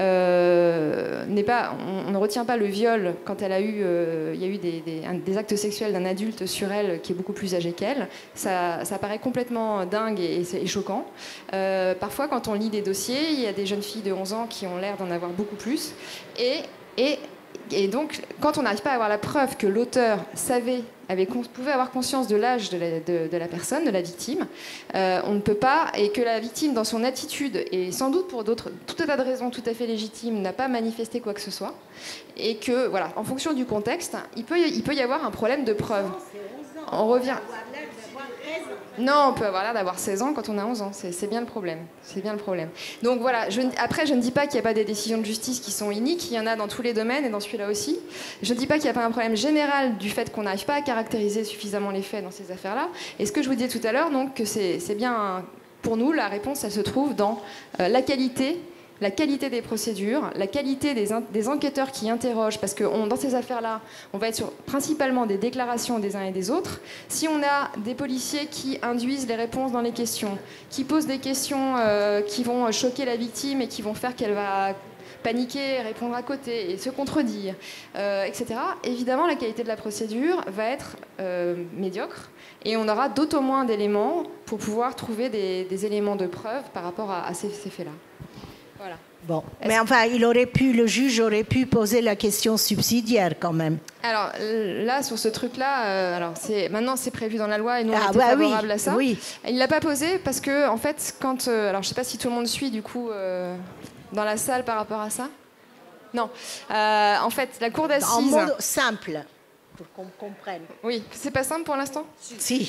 euh, n'est pas, on, on ne retient pas le viol quand elle a eu, euh, il y a eu des, des, un, des actes sexuels d'un adulte sur elle qui est beaucoup plus âgé qu'elle, ça, ça paraît complètement dingue et, et, et choquant. Euh, parfois, quand on lit des dossiers, il y a des jeunes filles de onze ans qui ont l'air d'en avoir beaucoup plus, et, et Et donc, quand on n'arrive pas à avoir la preuve que l'auteur savait avait, pouvait avoir conscience de l'âge de, de, de la personne, de la victime, euh, on ne peut pas, et que la victime, dans son attitude, et sans doute pour d'autres, tout un tas de raisons tout à fait légitimes, n'a pas manifesté quoi que ce soit, et que, voilà, en fonction du contexte, il peut, il peut y avoir un problème de preuve. On revient... Non, on peut avoir l'air d'avoir seize ans quand on a onze ans. C'est bien le problème. C'est bien le problème. Donc voilà, je, après, je ne dis pas qu'il n'y a pas des décisions de justice qui sont iniques. Il y en a dans tous les domaines et dans celui-là aussi. Je ne dis pas qu'il n'y a pas un problème général du fait qu'on n'arrive pas à caractériser suffisamment les faits dans ces affaires-là. Et ce que je vous disais tout à l'heure, donc, que c'est bien, pour nous, la réponse, elle se trouve dans euh, la qualité la qualité des procédures, la qualité des, des enquêteurs qui interrogent, parce que on, dans ces affaires-là, on va être sur principalement des déclarations des uns et des autres. Si on a des policiers qui induisent les réponses dans les questions, qui posent des questions euh, qui vont choquer la victime et qui vont faire qu'elle va paniquer, répondre à côté et se contredire, euh, et cetera, évidemment, la qualité de la procédure va être euh, médiocre. Et on aura d'autant moins d'éléments pour pouvoir trouver des, des éléments de preuve par rapport à, à ces, ces faits-là. Voilà. Bon, mais enfin, il aurait pu, le juge aurait pu poser la question subsidiaire quand même. Alors là, sur ce truc-là, euh, alors c'est maintenant c'est prévu dans la loi et nous on ah, était bah favorable oui, à ça. Oui. Il l'a pas posé parce que en fait, quand, euh, alors je sais pas si tout le monde suit du coup euh, dans la salle par rapport à ça. Non, euh, en fait, la cour d'assises. En mode simple. Pour qu'on comprenne. Oui, c'est pas simple pour l'instant ? Si, si.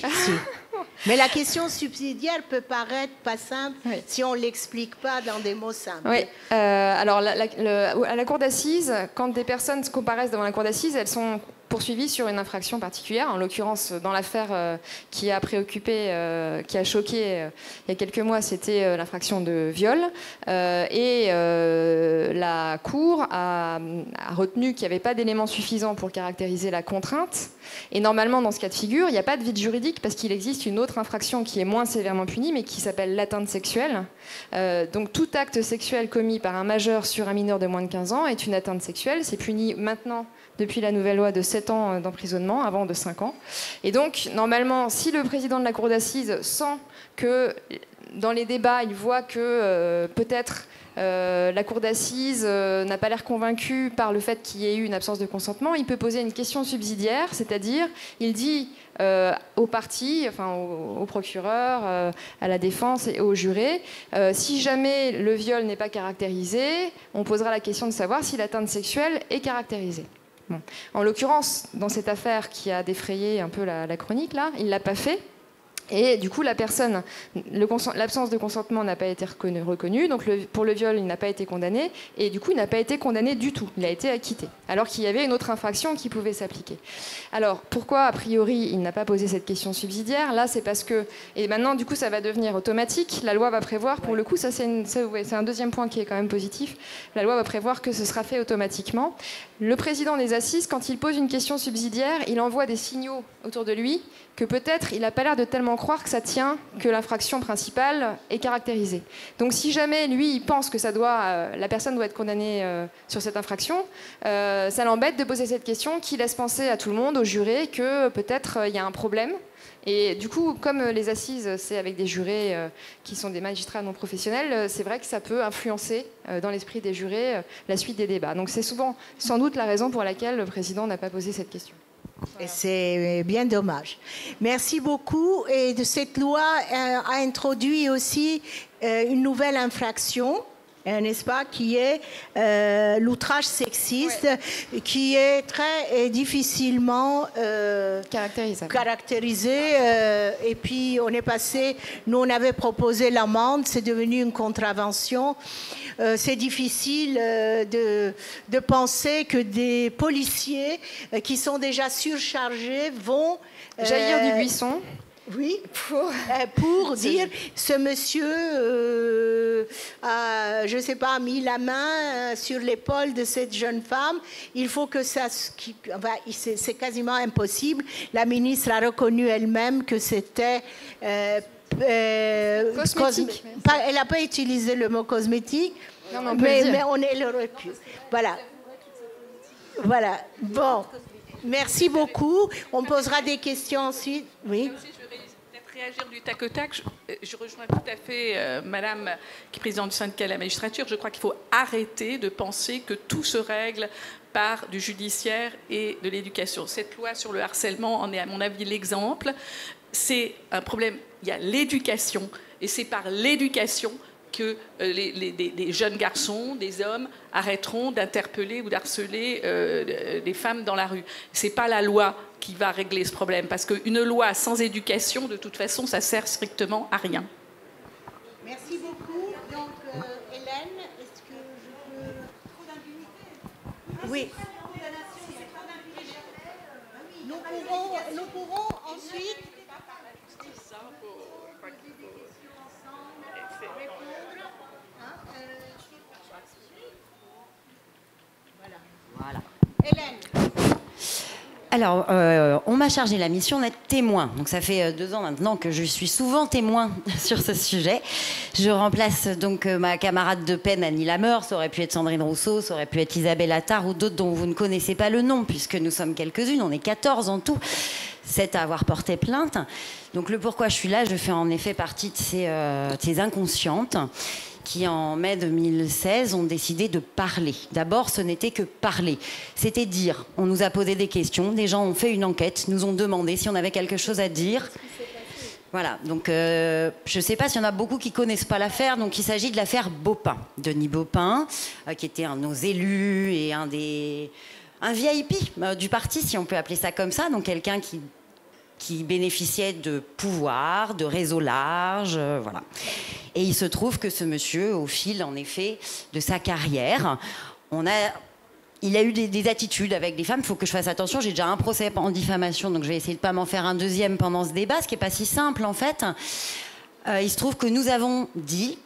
Mais la question subsidiaire peut paraître pas simple oui. si on ne l'explique pas dans des mots simples. Oui, euh, alors la, la, le, à la cour d'assises, quand des personnes comparaissent devant la cour d'assises, elles sont poursuivies sur une infraction particulière, en l'occurrence dans l'affaire euh, qui a préoccupé, euh, qui a choqué euh, il y a quelques mois, c'était euh, l'infraction de viol. Euh, et euh, la Cour a, a retenu qu'il n'y avait pas d'éléments suffisants pour caractériser la contrainte. Et normalement, dans ce cas de figure, il n'y a pas de vide juridique parce qu'il existe une autre infraction qui est moins sévèrement punie, mais qui s'appelle l'atteinte sexuelle. Euh, donc tout acte sexuel commis par un majeur sur un mineur de moins de quinze ans est une atteinte sexuelle. C'est puni maintenant depuis la nouvelle loi de sept ans d'emprisonnement, avant de cinq ans. Et donc, normalement, si le président de la cour d'assises sent que, dans les débats, il voit que euh, peut-être euh, la cour d'assises euh, n'a pas l'air convaincue par le fait qu'il y ait eu une absence de consentement, il peut poser une question subsidiaire, c'est-à-dire, il dit euh, aux parties, enfin au, au procureur, euh, à la défense et aux jurés, euh, si jamais le viol n'est pas caractérisé, on posera la question de savoir si l'atteinte sexuelle est caractérisée. Bon. En l'occurrence, dans cette affaire qui a défrayé un peu la, la chronique, là, il ne l'a pas fait. Et du coup, la personne, l'absence de consentement n'a pas été reconnue, reconnue donc le, pour le viol, il n'a pas été condamné, et du coup, il n'a pas été condamné du tout. Il a été acquitté, alors qu'il y avait une autre infraction qui pouvait s'appliquer. Alors, pourquoi, a priori, il n'a pas posé cette question subsidiaire? Là, c'est parce que... Et maintenant, du coup, ça va devenir automatique. La loi va prévoir, pour le coup, ça c'est ouais, un deuxième point qui est quand même positif, la loi va prévoir que ce sera fait automatiquement. Le président des assises, quand il pose une question subsidiaire, il envoie des signaux autour de lui que peut-être il n'a pas l'air de tellement croire que ça tient que l'infraction principale est caractérisée. Donc si jamais lui il pense que ça doit, euh, la personne doit être condamnée euh, sur cette infraction, euh, ça l'embête de poser cette question qui laisse penser à tout le monde, aux jurés, que peut-être il euh, y a un problème. Et du coup, comme les assises, c'est avec des jurés euh, qui sont des magistrats non professionnels, euh, c'est vrai que ça peut influencer euh, dans l'esprit des jurés euh, la suite des débats. Donc c'est souvent, sans doute, la raison pour laquelle le président n'a pas posé cette question. Voilà. C'est bien dommage. Merci beaucoup. Et de cette loi euh, a introduit aussi euh, une nouvelle infraction, euh, n'est-ce pas, qui est euh, l'outrage sexiste, ouais. qui est très euh, difficilement euh, caractérisé. caractérisé euh, et puis on est passé, nous on avait proposé l'amende, c'est devenu une contravention. Euh, c'est difficile euh, de, de penser que des policiers euh, qui sont déjà surchargés vont... Euh, jaillir du buisson. Oui, pour, euh, pour dire ce monsieur euh, a, je ne sais pas, mis la main sur l'épaule de cette jeune femme. Il faut que ça... Enfin, c'est, c'est quasiment impossible. La ministre a reconnu elle-même que c'était... Euh, Euh, cosmétique. Cosme... Pas, elle n'a pas utilisé le mot cosmétique, non, mais, on mais, mais on est le recul. Voilà. Voilà. Bon. Merci beaucoup. On posera des questions ensuite. Oui. réagir du tac au tac. Je, je rejoins tout à fait euh, Madame qui est présidente du syndicat de la magistrature. Je crois qu'il faut arrêter de penser que tout se règle par du judiciaire et de l'éducation. Cette loi sur le harcèlement en est, à mon avis, l'exemple. C'est un problème. Il y a l'éducation, et c'est par l'éducation que euh, les, les, des, des jeunes garçons, des hommes, arrêteront d'interpeller ou d'harceler euh, des femmes dans la rue. Ce n'est pas la loi qui va régler ce problème, parce qu'une loi sans éducation, de toute façon, ça sert strictement à rien. Merci beaucoup. Donc, euh, Hélène, est-ce que je peux... Trop d'impunité. Oui. Nous pourrons, nous pourrons ensuite... Voilà. Hélène. Alors, euh, on m'a chargé la mission d'être témoin. Donc, ça fait deux ans maintenant que je suis souvent témoin sur ce sujet. Je remplace donc euh, ma camarade de peine, Annie Lameur. Ça aurait pu être Sandrine Rousseau, ça aurait pu être Isabelle Attard ou d'autres dont vous ne connaissez pas le nom, puisque nous sommes quelques-unes. On est quatorze en tout, sept à avoir porté plainte. Donc, le pourquoi je suis là, je fais en effet partie de ces, euh, de ces inconscientes qui, en mai deux mille seize, ont décidé de parler. D'abord, ce n'était que parler. C'était dire. On nous a posé des questions, des gens ont fait une enquête, nous ont demandé si on avait quelque chose à dire. Voilà, donc euh, je ne sais pas s'il y en a beaucoup qui ne connaissent pas l'affaire, donc il s'agit de l'affaire Baupin. Denis Baupin, euh, qui était un de nos élus et un des... un V I P euh, du parti, si on peut appeler ça comme ça, donc quelqu'un qui... qui bénéficiait de pouvoir, de réseau large, euh, voilà. Et il se trouve que ce monsieur, au fil, en effet, de sa carrière, on a, il a eu des, des attitudes avec des femmes. Il faut que je fasse attention, j'ai déjà un procès en diffamation, donc je vais essayer de ne pas m'en faire un deuxième pendant ce débat, ce qui n'est pas si simple, en fait. Euh, il se trouve que nous avons dit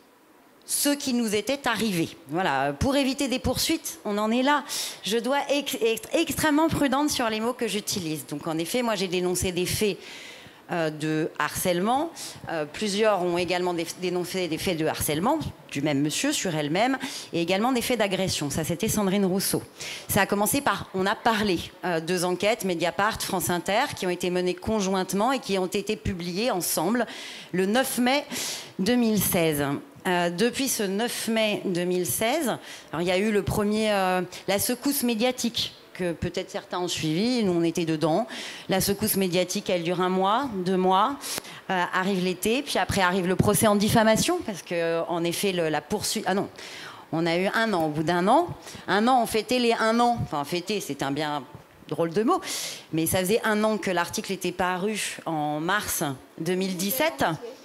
ce qui nous était arrivé. Voilà. Pour éviter des poursuites, on en est là. Je dois être ex extrêmement prudente sur les mots que j'utilise. Donc, en effet, moi, j'ai dénoncé des faits euh, de harcèlement. Euh, plusieurs ont également dénoncé des faits de harcèlement du même monsieur sur elle-même, et également des faits d'agression. Ça, c'était Sandrine Rousseau. Ça a commencé par, on a parlé, euh, deux enquêtes, Mediapart, France Inter, qui ont été menées conjointement et qui ont été publiées ensemble le neuf mai deux mille seize. Euh, depuis ce neuf mai deux mille seize, alors, il y a eu le premier, euh, la secousse médiatique, que peut-être certains ont suivi, nous on était dedans. La secousse médiatique, elle dure un mois, deux mois, euh, arrive l'été, puis après arrive le procès en diffamation, parce qu'en effet, le, la poursuite... Ah non, on a eu un an, au bout d'un an. Un an, on fêtait les un an. Enfin, fêter, c'est un bien drôle de mot, mais ça faisait un an que l'article était paru en mars deux mille dix-sept.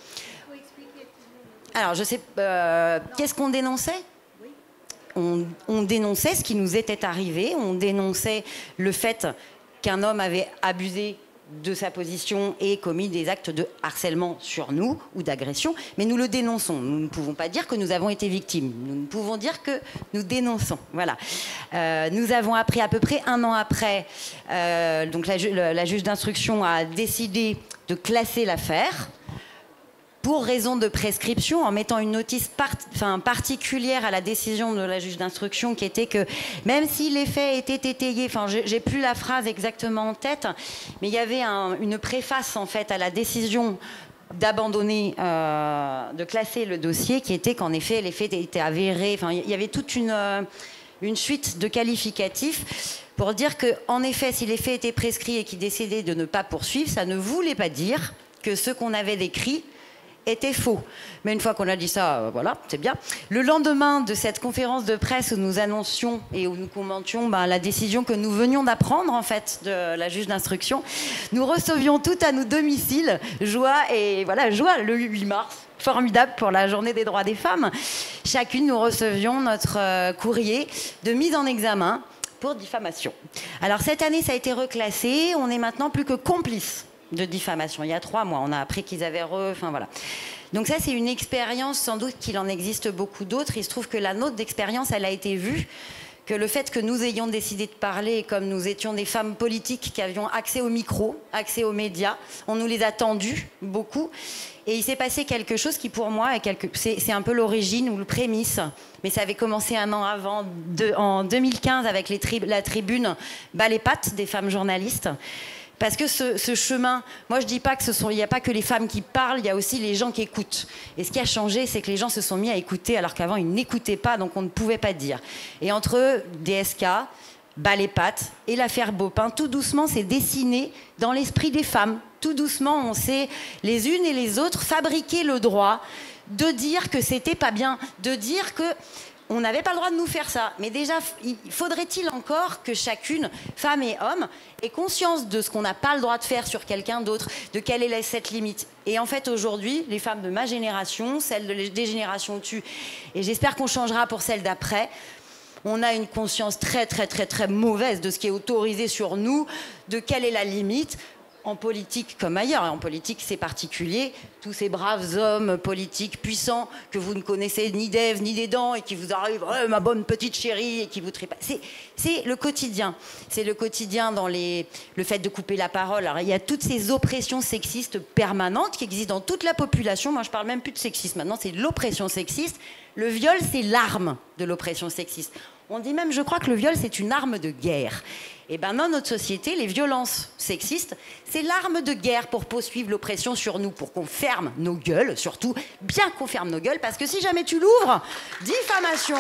Alors, je sais, euh, qu'est-ce qu'on dénonçait ? on, on dénonçait ce qui nous était arrivé, on dénonçait le fait qu'un homme avait abusé de sa position et commis des actes de harcèlement sur nous ou d'agression, mais nous le dénonçons. Nous ne pouvons pas dire que nous avons été victimes. Nous ne pouvons dire que nous dénonçons. Voilà. Euh, nous avons appris à peu près un an après, euh, donc la, la juge d'instruction a décidé de classer l'affaire pour raison de prescription, en mettant une notice part, enfin, particulière à la décision de la juge d'instruction, qui était que même si les faits étaient étayés, enfin, j'ai plus la phrase exactement en tête, mais il y avait un, une préface en fait à la décision d'abandonner, euh, de classer le dossier, qui était qu'en effet les faits étaient avérés. Enfin, il y avait toute une, euh, une suite de qualificatifs pour dire que, en effet, si les faits étaient prescrits et qu'ils décidaient de ne pas poursuivre, ça ne voulait pas dire que ce qu'on avait décrit était faux. Mais une fois qu'on a dit ça, euh, voilà, c'est bien. Le lendemain de cette conférence de presse où nous annoncions et où nous commentions ben, la décision que nous venions d'apprendre, en fait, de la juge d'instruction, nous recevions toutes à nos domiciles, joie et voilà, joie le huit mars, formidable pour la journée des droits des femmes. Chacune, nous recevions notre euh, courrier de mise en examen pour diffamation. Alors cette année, ça a été reclassé, on est maintenant plus que complices de diffamation. Il y a trois mois, on a appris qu'ils avaient re... Enfin, voilà. Donc ça, c'est une expérience, sans doute qu'il en existe beaucoup d'autres. Il se trouve que la nôtre d'expérience, elle a été vue, que le fait que nous ayons décidé de parler, et comme nous étions des femmes politiques qui avions accès aux micros, accès aux médias, on nous les a tendus beaucoup. Et il s'est passé quelque chose qui, pour moi, est quelque... c'est un peu l'origine ou le prémisse. Mais ça avait commencé un an avant, de... en deux mille quinze, avec les tri... la tribune Bas les pattes des femmes journalistes. Parce que ce, ce chemin, moi je dis pas que ce sont, il n'y a pas que les femmes qui parlent, il y a aussi les gens qui écoutent. Et ce qui a changé, c'est que les gens se sont mis à écouter alors qu'avant ils n'écoutaient pas, donc on ne pouvait pas dire. Et entre D S K, Bas les pattes et l'affaire Baupin, tout doucement s'est dessiné dans l'esprit des femmes. Tout doucement, on s'est les unes et les autres fabriqué le droit de dire que c'était pas bien, de dire que on n'avait pas le droit de nous faire ça. Mais déjà, faudrait-il encore que chacune, femme et homme, ait conscience de ce qu'on n'a pas le droit de faire sur quelqu'un d'autre, de quelle est cette limite. Et en fait, aujourd'hui, les femmes de ma génération, celles de, des générations dessus, et j'espère qu'on changera pour celles d'après, on a une conscience très, très, très, très mauvaise de ce qui est autorisé sur nous, de quelle est la limite. En politique comme ailleurs, en politique c'est particulier, tous ces braves hommes politiques puissants que vous ne connaissez ni d'Ève ni des dents et qui vous arrivent oh, ma bonne petite chérie et qui vous trépassent. C'est, c'est le quotidien. C'est le quotidien dans les, le fait de couper la parole. Alors, il y a toutes ces oppressions sexistes permanentes qui existent dans toute la population. Moi je parle même plus de sexisme, maintenant c'est l'oppression sexiste. Le viol c'est l'arme de l'oppression sexiste. On dit même, je crois que le viol c'est une arme de guerre. Et bien dans notre société, les violences sexistes, c'est l'arme de guerre pour poursuivre l'oppression sur nous, pour qu'on ferme nos gueules, surtout bien qu'on ferme nos gueules, parce que si jamais tu l'ouvres, diffamation.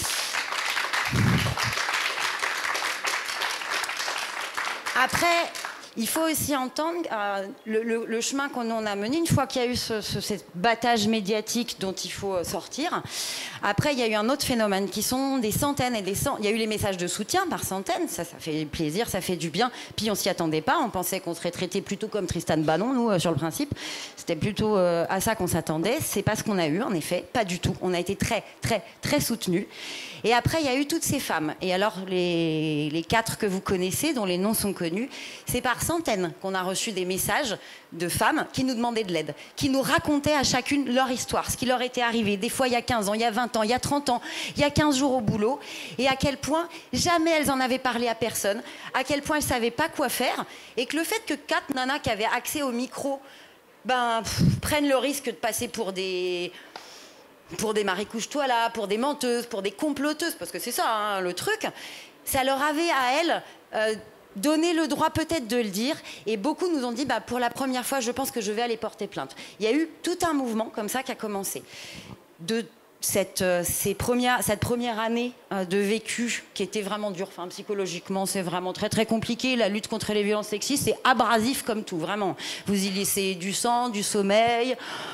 Après, il faut aussi entendre euh, le, le, le chemin qu'on a mené, une fois qu'il y a eu ce, ce, ce battage médiatique dont il faut sortir. Après, il y a eu un autre phénomène qui sont des centaines et des centaines. Il y a eu les messages de soutien par centaines, ça, ça fait plaisir, ça fait du bien. Puis on s'y attendait pas, on pensait qu'on serait traité plutôt comme Tristan Bannon, nous, euh, sur le principe. C'était plutôt euh, à ça qu'on s'attendait. C'est pas ce qu'on a eu, en effet, pas du tout. On a été très, très, très soutenus. Et après, il y a eu toutes ces femmes. Et alors, les, les quatre que vous connaissez, dont les noms sont connus, c'est par centaines qu'on a reçu des messages de femmes qui nous demandaient de l'aide, qui nous racontaient à chacune leur histoire, ce qui leur était arrivé, des fois il y a quinze ans, il y a vingt ans, il y a trente ans, il y a quinze jours au boulot, et à quel point jamais elles en avaient parlé à personne, à quel point elles ne savaient pas quoi faire, et que le fait que quatre nanas qui avaient accès au micro ben, pff, prennent le risque de passer pour des... pour des Marie couche-toi là, pour des menteuses, pour des comploteuses, parce que c'est ça hein, le truc, ça leur avait à elles euh, donné le droit peut-être de le dire, et beaucoup nous ont dit bah, pour la première fois je pense que je vais aller porter plainte. Il y a eu tout un mouvement comme ça qui a commencé. De cette, euh, ces premières, cette première année euh, de vécu qui était vraiment dure, enfin, psychologiquement c'est vraiment très très compliqué, la lutte contre les violences sexistes c'est abrasif comme tout, vraiment. Vous y laissez du sang, du sommeil...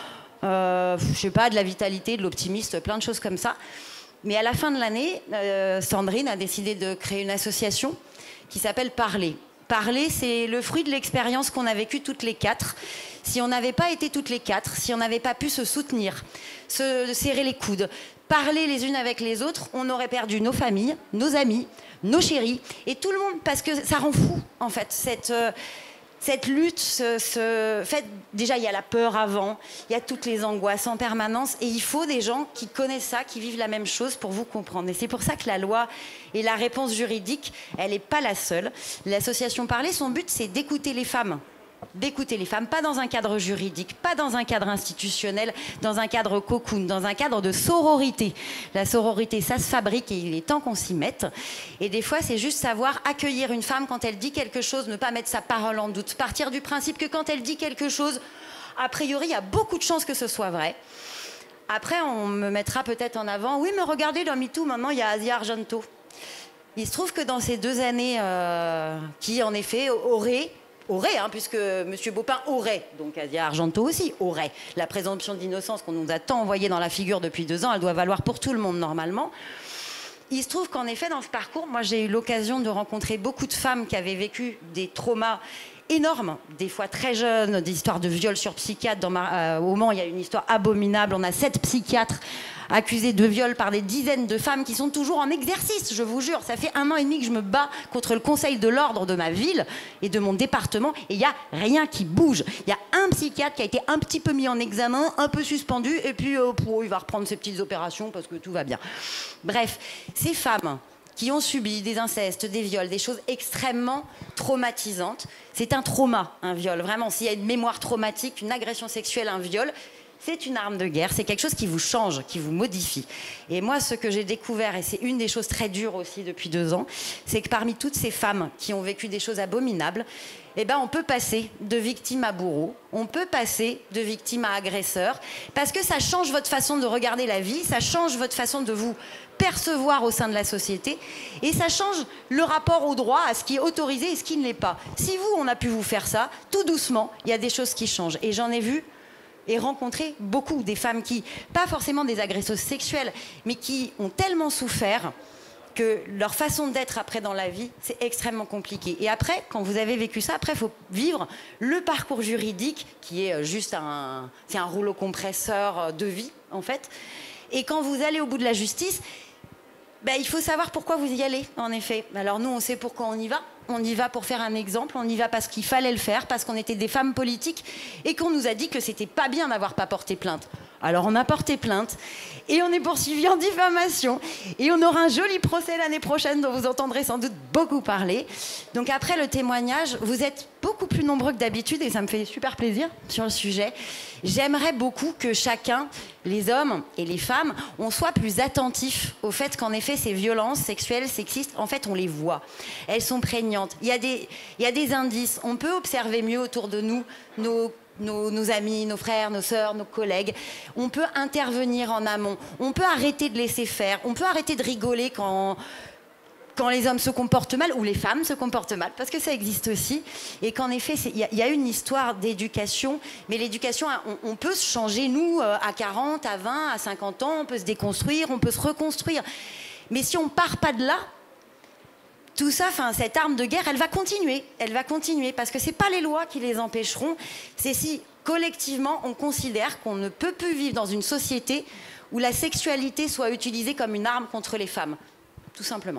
Euh, je sais pas, de la vitalité, de l'optimisme, plein de choses comme ça. Mais à la fin de l'année, euh, Sandrine a décidé de créer une association qui s'appelle Parler. Parler, c'est le fruit de l'expérience qu'on a vécue toutes les quatre. Si on n'avait pas été toutes les quatre, si on n'avait pas pu se soutenir, se serrer les coudes, parler les unes avec les autres, on aurait perdu nos familles, nos amis, nos chéris, et tout le monde, parce que ça rend fou, en fait, cette... Euh, Cette lutte, ce, ce fait, déjà il y a la peur avant, il y a toutes les angoisses en permanence et il faut des gens qui connaissent ça, qui vivent la même chose pour vous comprendre. Et c'est pour ça que la loi et la réponse juridique, elle n'est pas la seule. L'association Parler, son but c'est d'écouter les femmes. D'écouter les femmes, pas dans un cadre juridique, pas dans un cadre institutionnel, dans un cadre cocoon, dans un cadre de sororité. La sororité, ça se fabrique et il est temps qu'on s'y mette. Et des fois, c'est juste savoir accueillir une femme quand elle dit quelque chose, ne pas mettre sa parole en doute. Partir du principe que quand elle dit quelque chose, a priori, il y a beaucoup de chances que ce soit vrai. Après, on me mettra peut-être en avant, oui, mais regardez, dans MeToo, maintenant, il y a Asia Argento. Il se trouve que dans ces deux années, euh, qui, en effet, auraient... aurait, hein, puisque M. Baupin aurait, donc Asia Argento aussi aurait, la présomption d'innocence qu'on nous a tant envoyée dans la figure depuis deux ans, elle doit valoir pour tout le monde normalement. Il se trouve qu'en effet, dans ce parcours, moi j'ai eu l'occasion de rencontrer beaucoup de femmes qui avaient vécu des traumas énormes, des fois très jeunes, des histoires de viol sur psychiatre. Dans ma, euh, au Mans, il y a une histoire abominable, on a sept psychiatres accusés de viol par des dizaines de femmes qui sont toujours en exercice, je vous jure. Ça fait un an et demi que je me bats contre le conseil de l'ordre de ma ville et de mon département et il n'y a rien qui bouge. Il y a un psychiatre qui a été un petit peu mis en examen, un peu suspendu et puis euh, pour, il va reprendre ses petites opérations parce que tout va bien. Bref, ces femmes qui ont subi des incestes, des viols, des choses extrêmement traumatisantes, c'est un trauma, un viol. Vraiment, s'il y a une mémoire traumatique, une agression sexuelle, un viol, c'est une arme de guerre, c'est quelque chose qui vous change, qui vous modifie. Et moi, ce que j'ai découvert, et c'est une des choses très dures aussi depuis deux ans, c'est que parmi toutes ces femmes qui ont vécu des choses abominables, eh ben, on peut passer de victime à bourreau, on peut passer de victime à agresseur, parce que ça change votre façon de regarder la vie, ça change votre façon de vous percevoir au sein de la société, et ça change le rapport au droit, à ce qui est autorisé et ce qui ne l'est pas. Si vous, on a pu vous faire ça, tout doucement, il y a des choses qui changent. Et j'en ai vu et rencontré beaucoup, des femmes qui, pas forcément des agresseuses sexuelles, mais qui ont tellement souffert que leur façon d'être après dans la vie, c'est extrêmement compliqué. Et après, quand vous avez vécu ça, après, il faut vivre le parcours juridique, qui est juste un, c'est un rouleau compresseur de vie, en fait. Et quand vous allez au bout de la justice, ben, il faut savoir pourquoi vous y allez, en effet. Alors nous, on sait pourquoi on y va. On y va pour faire un exemple, on y va parce qu'il fallait le faire, parce qu'on était des femmes politiques et qu'on nous a dit que c'était pas bien d'avoir pas porté plainte. Alors on a porté plainte et on est poursuivi en diffamation et on aura un joli procès l'année prochaine dont vous entendrez sans doute beaucoup parler. Donc après le témoignage, vous êtes beaucoup plus nombreux que d'habitude et ça me fait super plaisir sur le sujet. J'aimerais beaucoup que chacun, les hommes et les femmes, on soit plus attentifs au fait qu'en effet ces violences sexuelles, sexistes, en fait on les voit. Elles sont prégnantes. Il y a des, il y a des indices. On peut observer mieux autour de nous nos Nos, nos amis, nos frères, nos sœurs, nos collègues. On peut intervenir en amont. On peut arrêter de laisser faire. On peut arrêter de rigoler quand, quand les hommes se comportent mal ou les femmes se comportent mal, parce que ça existe aussi. Et qu'en effet, il y, y a une histoire d'éducation. Mais l'éducation, on, on peut se changer, nous, à quarante, à vingt, à cinquante ans. On peut se déconstruire, on peut se reconstruire. Mais si on ne part pas de là, tout ça, enfin, cette arme de guerre, elle va continuer. Elle va continuer parce que ce n'est pas les lois qui les empêcheront. C'est si, collectivement, on considère qu'on ne peut plus vivre dans une société où la sexualité soit utilisée comme une arme contre les femmes. Tout simplement.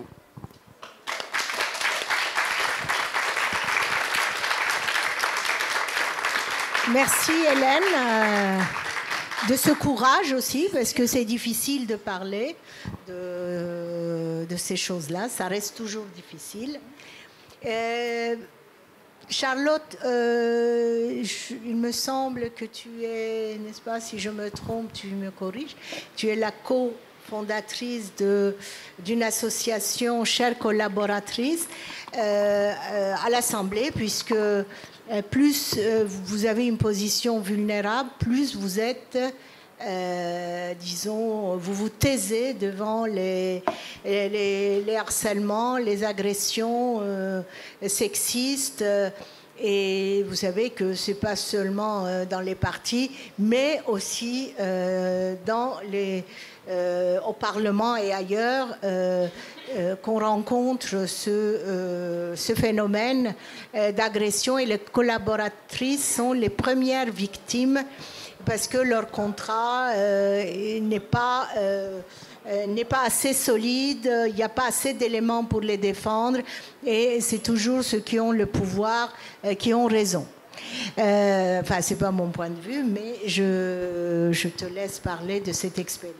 Merci Hélène euh, de ce courage aussi, parce que c'est difficile de parler de, de ces choses-là, ça reste toujours difficile. Euh, Charlotte, euh, je, il me semble que tu es, n'est-ce pas, si je me trompe, tu me corriges, tu es la co-fondatrice d'une association, chère collaboratrice, euh, euh, à l'Assemblée, puisque euh, plus euh, vous avez une position vulnérable, plus vous êtes... Euh, disons, vous vous taisez devant les, les, les harcèlements, les agressions euh, sexistes. Euh, et vous savez que ce n'est pas seulement euh, dans les partis, mais aussi euh, dans les, euh, au Parlement et ailleurs euh, euh, qu'on rencontre ce, euh, ce phénomène euh, d'agression. Et les collaboratrices sont les premières victimes parce que leur contrat euh, n'est pas, euh, euh, n'est pas assez solide, il n'y a pas assez d'éléments pour les défendre, et c'est toujours ceux qui ont le pouvoir euh, qui ont raison. Euh, enfin, ce n'est pas mon point de vue, mais je, je te laisse parler de cette expérience.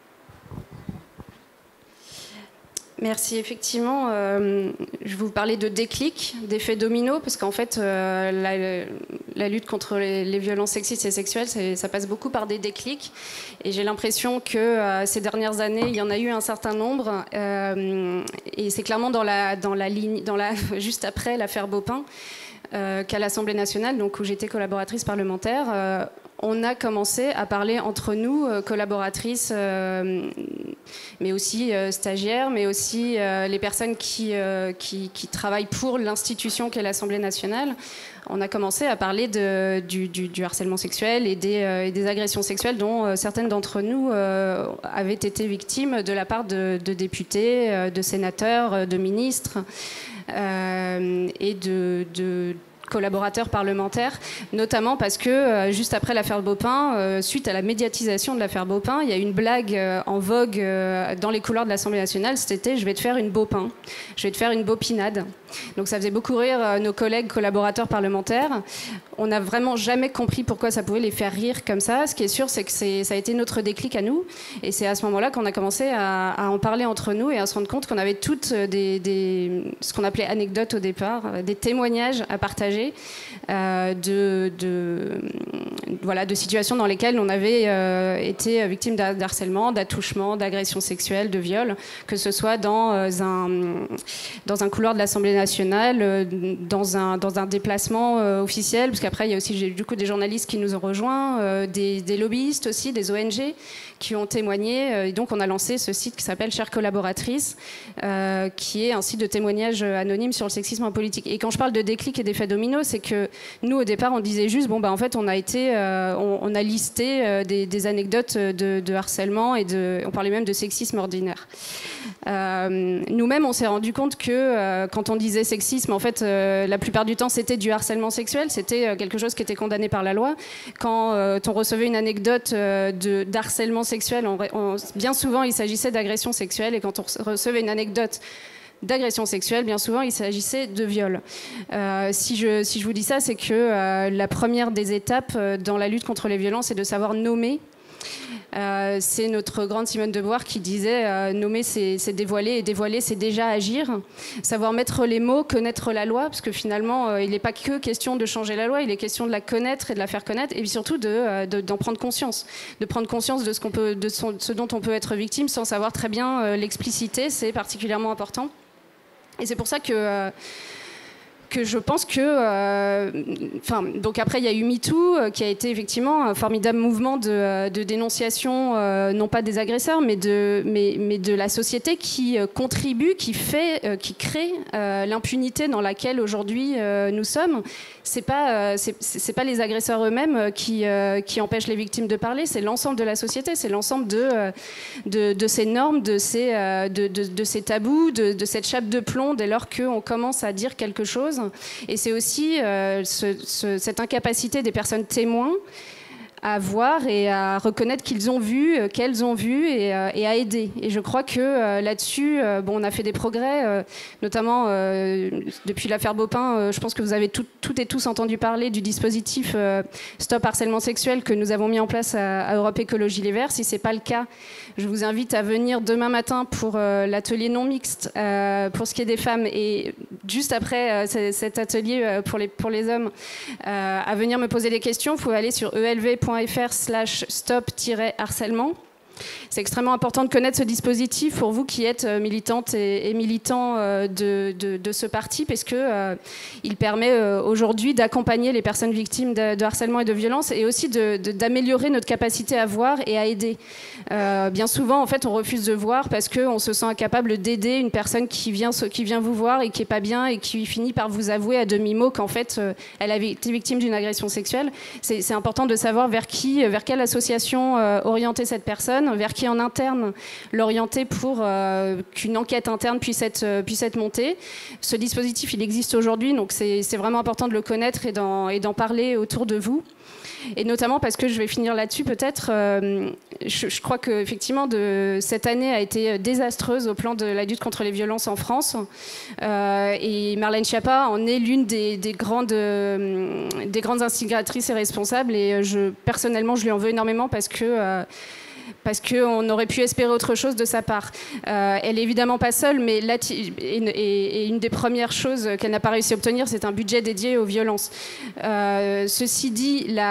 Merci. Effectivement, euh, je vais vous parler de déclic, d'effet domino, parce qu'en fait, euh, la, la lutte contre les, les violences sexistes et sexuelles, ça passe beaucoup par des déclics. Et j'ai l'impression que euh, ces dernières années, il y en a eu un certain nombre. Euh, et c'est clairement dans la, dans la ligne, dans la, juste après l'affaire Beaupin, euh, qu'à l'Assemblée nationale, donc où j'étais collaboratrice parlementaire, euh, on a commencé à parler entre nous, euh, collaboratrices, euh, mais aussi euh, stagiaires, mais aussi euh, les personnes qui, euh, qui, qui travaillent pour l'institution qu'est l'Assemblée nationale. On a commencé à parler de, du, du, du harcèlement sexuel et des, euh, et des agressions sexuelles dont euh, certaines d'entre nous euh, avaient été victimes de la part de, de députés, euh, de sénateurs, euh, de ministres euh, et de... de collaborateurs parlementaires, notamment parce que euh, juste après l'affaire Beaupin, euh, suite à la médiatisation de l'affaire Beaupin, il y a une blague euh, en vogue euh, dans les couloirs de l'Assemblée nationale, c'était « je vais te faire une Beaupin, je vais te faire une Beaupinade ». Donc ça faisait beaucoup rire euh, nos collègues collaborateurs parlementaires. On n'a vraiment jamais compris pourquoi ça pouvait les faire rire comme ça. Ce qui est sûr, c'est que c'est, ça a été notre déclic à nous. Et c'est à ce moment-là qu'on a commencé à, à en parler entre nous et à se rendre compte qu'on avait toutes des, des, ce qu'on appelait anecdotes au départ, des témoignages à partager euh, de, de, voilà, de situations dans lesquelles on avait euh, été victime d'harcèlement, d'attouchement, d'agression sexuelle, de viol, que ce soit dans, euh, un, dans un couloir de l'Assemblée nationale, euh, dans, un, dans un déplacement euh, officiel, parce qu'après il y a aussi du coup des journalistes qui nous ont rejoints, euh, des, des lobbyistes aussi, des O N G qui ont témoigné. Et donc on a lancé ce site qui s'appelle Chères collaboratrices, euh, qui est un site de témoignages anonymes sur le sexisme en politique. Et quand je parle de déclic et d'effet domino, c'est que nous, au départ, on disait juste, bon, bah, en fait, on a été, euh, on, on a listé euh, des, des anecdotes de, de harcèlement et de, on parlait même de sexisme ordinaire. Euh, nous-mêmes, on s'est rendu compte que euh, quand on disait sexisme, en fait, euh, la plupart du temps, c'était du harcèlement sexuel, c'était euh, quelque chose qui était condamné par la loi. Quand euh, on recevait une anecdote euh, de, d'harcèlement sexuel, on, on, bien souvent, il s'agissait d'agression sexuelle, et quand on recevait une anecdote d'agression sexuelle, bien souvent, il s'agissait de viol. Euh, si, je, si je vous dis ça, c'est que euh, la première des étapes euh, dans la lutte contre les violences, c'est de savoir nommer. Euh, c'est notre grande Simone de Beauvoir qui disait euh, nommer c'est dévoiler, et dévoiler c'est déjà agir. Savoir mettre les mots, connaître la loi, parce que finalement euh, il n'est pas que question de changer la loi, il est question de la connaître et de la faire connaître, et puis surtout de, euh, de, d'en prendre conscience, de prendre conscience de ce, qu'on peut, de son, ce dont on peut être victime sans savoir très bien euh, l'expliciter, c'est particulièrement important. Et c'est pour ça que euh, que je pense que... Enfin, euh, donc après, il y a eu MeToo, euh, qui a été effectivement un formidable mouvement de, de dénonciation, euh, non pas des agresseurs, mais de, mais, mais de la société qui euh, contribue, qui fait, euh, qui crée euh, l'impunité dans laquelle aujourd'hui euh, nous sommes. C'est pas, euh, c'est pas les agresseurs eux-mêmes qui, euh, qui empêchent les victimes de parler, c'est l'ensemble de la société, c'est l'ensemble de, euh, de, de ces normes, de ces, euh, de, de, de ces tabous, de, de cette chape de plomb dès lors qu'on commence à dire quelque chose. Et c'est aussi euh, ce, ce, cette incapacité des personnes témoins à voir et à reconnaître qu'ils ont vu, euh, qu'elles ont vu, et, euh, et à aider. Et je crois que euh, là-dessus, euh, bon, on a fait des progrès, euh, notamment euh, depuis l'affaire Beaupin. Euh, je pense que vous avez tout, toutes et tous entendu parler du dispositif euh, Stop Harcèlement Sexuel que nous avons mis en place à, à Europe Écologie Les Verts. Si ce n'est pas le cas, je vous invite à venir demain matin pour euh, l'atelier non mixte euh, pour ce qui est des femmes, et juste après euh, cet atelier euh, pour, les, pour les hommes, euh, à venir me poser des questions. Vous pouvez aller sur e l v point f r slash stop harcèlement. C'est extrêmement important de connaître ce dispositif pour vous qui êtes militantes et, et militants de, de, de ce parti, parce qu'il euh, permet euh, aujourd'hui d'accompagner les personnes victimes de, de harcèlement et de violence, et aussi d'améliorer notre capacité à voir et à aider. Euh, bien souvent, en fait, on refuse de voir parce qu'on se sent incapable d'aider une personne qui vient, qui vient vous voir et qui n'est pas bien, et qui finit par vous avouer à demi-mot qu'en fait, euh, elle a été victime d'une agression sexuelle. C'est important de savoir vers qui, vers quelle association euh, orienter cette personne, vers qui en interne l'orienter pour euh, qu'une enquête interne puisse être, euh, puisse être montée. Ce dispositif, il existe aujourd'hui, donc c'est vraiment important de le connaître et d'en parler autour de vous. Et notamment parce que je vais finir là-dessus peut-être, euh, je, je crois qu'effectivement cette année a été désastreuse au plan de la lutte contre les violences en France, euh, et Marlène Schiappa en est l'une des, des, grandes, euh, des grandes instigatrices et responsables, et je, personnellement je lui en veux énormément parce que euh, parce qu'on aurait pu espérer autre chose de sa part. Euh, elle n'est évidemment pas seule, mais là, et, et, et une des premières choses qu'elle n'a pas réussi à obtenir, c'est un budget dédié aux violences. Euh, ceci dit, il y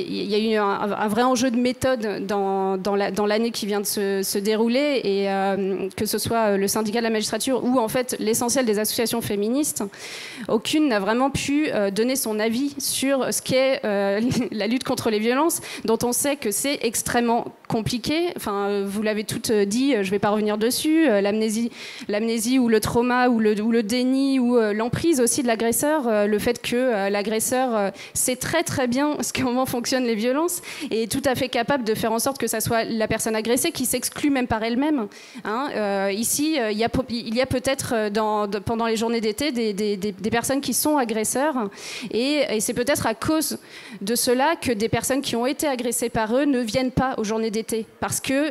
a eu un, un vrai enjeu de méthode dans, dans l'année la, qui vient de se, se dérouler, et euh, que ce soit le syndicat de la magistrature ou en fait l'essentiel des associations féministes, aucune n'a vraiment pu euh, donner son avis sur ce qu'est euh, la lutte contre les violences, dont on sait que c'est extrêmement compliqué. Enfin, vous l'avez toutes dit, je ne vais pas revenir dessus. L'amnésie, l'amnésie ou le trauma ou le, ou le déni ou l'emprise aussi de l'agresseur, le fait que l'agresseur sait très très bien comment fonctionnent les violences et est tout à fait capable de faire en sorte que ça soit la personne agressée qui s'exclut même par elle-même. Hein, euh, ici, il y a, il y a peut-être pendant les journées d'été des, des, des, des personnes qui sont agresseurs, et, et c'est peut-être à cause de cela que des personnes qui ont été agressées par eux ne viennent pas aux journées d'été. Parce que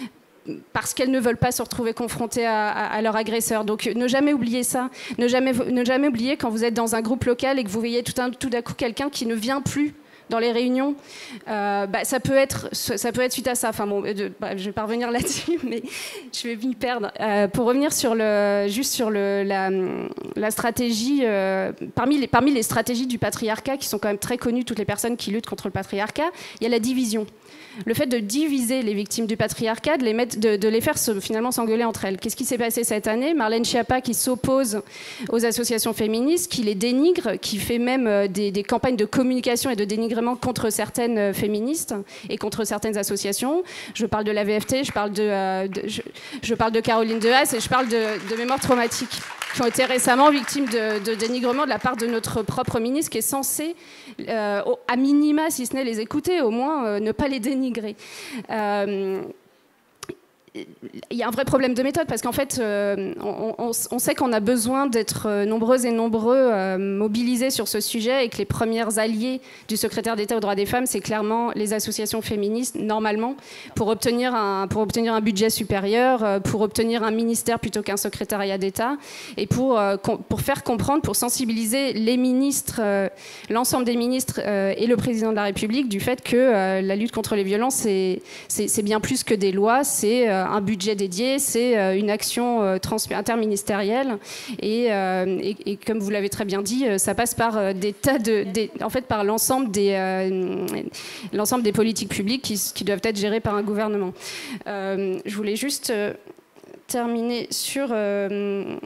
parce qu'elles ne veulent pas se retrouver confrontées à, à, à leur agresseur. Donc ne jamais oublier ça, ne jamais, ne jamais oublier quand vous êtes dans un groupe local et que vous voyez tout, tout d'un coup quelqu'un qui ne vient plus dans les réunions, euh, bah, ça, peut être, ça peut être suite à ça. Enfin, bon, de, bah, je ne vais pas revenir là-dessus, mais je vais m'y perdre. Euh, pour revenir sur le, juste sur le, la, la stratégie, euh, parmi, les, parmi les stratégies du patriarcat, qui sont quand même très connues, toutes les personnes qui luttent contre le patriarcat, il y a la division. Le fait de diviser les victimes du patriarcat, de les, mettre, de, de les faire se, finalement s'engueuler entre elles. Qu'est-ce qui s'est passé cette année? Marlène Schiappa qui s'oppose aux associations féministes, qui les dénigre, qui fait même des, des campagnes de communication et de dénigrement contre certaines féministes et contre certaines associations. Je parle de la V F T, je parle de, euh, de, je, je parle de Caroline Dehaas et je parle de, de mémoires traumatiques qui ont été récemment victimes de, de dénigrement de la part de notre propre ministre qui est censé, euh, à minima, si ce n'est les écouter, au moins euh, ne pas les dénigrer. Euh, il y a un vrai problème de méthode parce qu'en fait, euh, on, on, on sait qu'on a besoin d'être nombreuses et nombreux euh, mobilisés sur ce sujet et que les premières alliées du secrétaire d'État aux droits des femmes, c'est clairement les associations féministes, normalement, pour obtenir un, pour obtenir un budget supérieur, euh, pour obtenir un ministère plutôt qu'un secrétariat d'État et pour, euh, pour faire comprendre, pour sensibiliser les ministres, euh, l'ensemble des ministres euh, et le président de la République du fait que euh, la lutte contre les violences, c'est, c'est, c'est bien plus que des lois, c'est euh, un budget dédié, c'est euh, une action euh, trans- interministérielle et, euh, et, et comme vous l'avez très bien dit, euh, ça passe par euh, des tas de, des, en fait par l'ensemble des, euh, l'ensemble des politiques publiques qui, qui doivent être gérées par un gouvernement. Euh, je voulais juste euh, terminer sur, euh,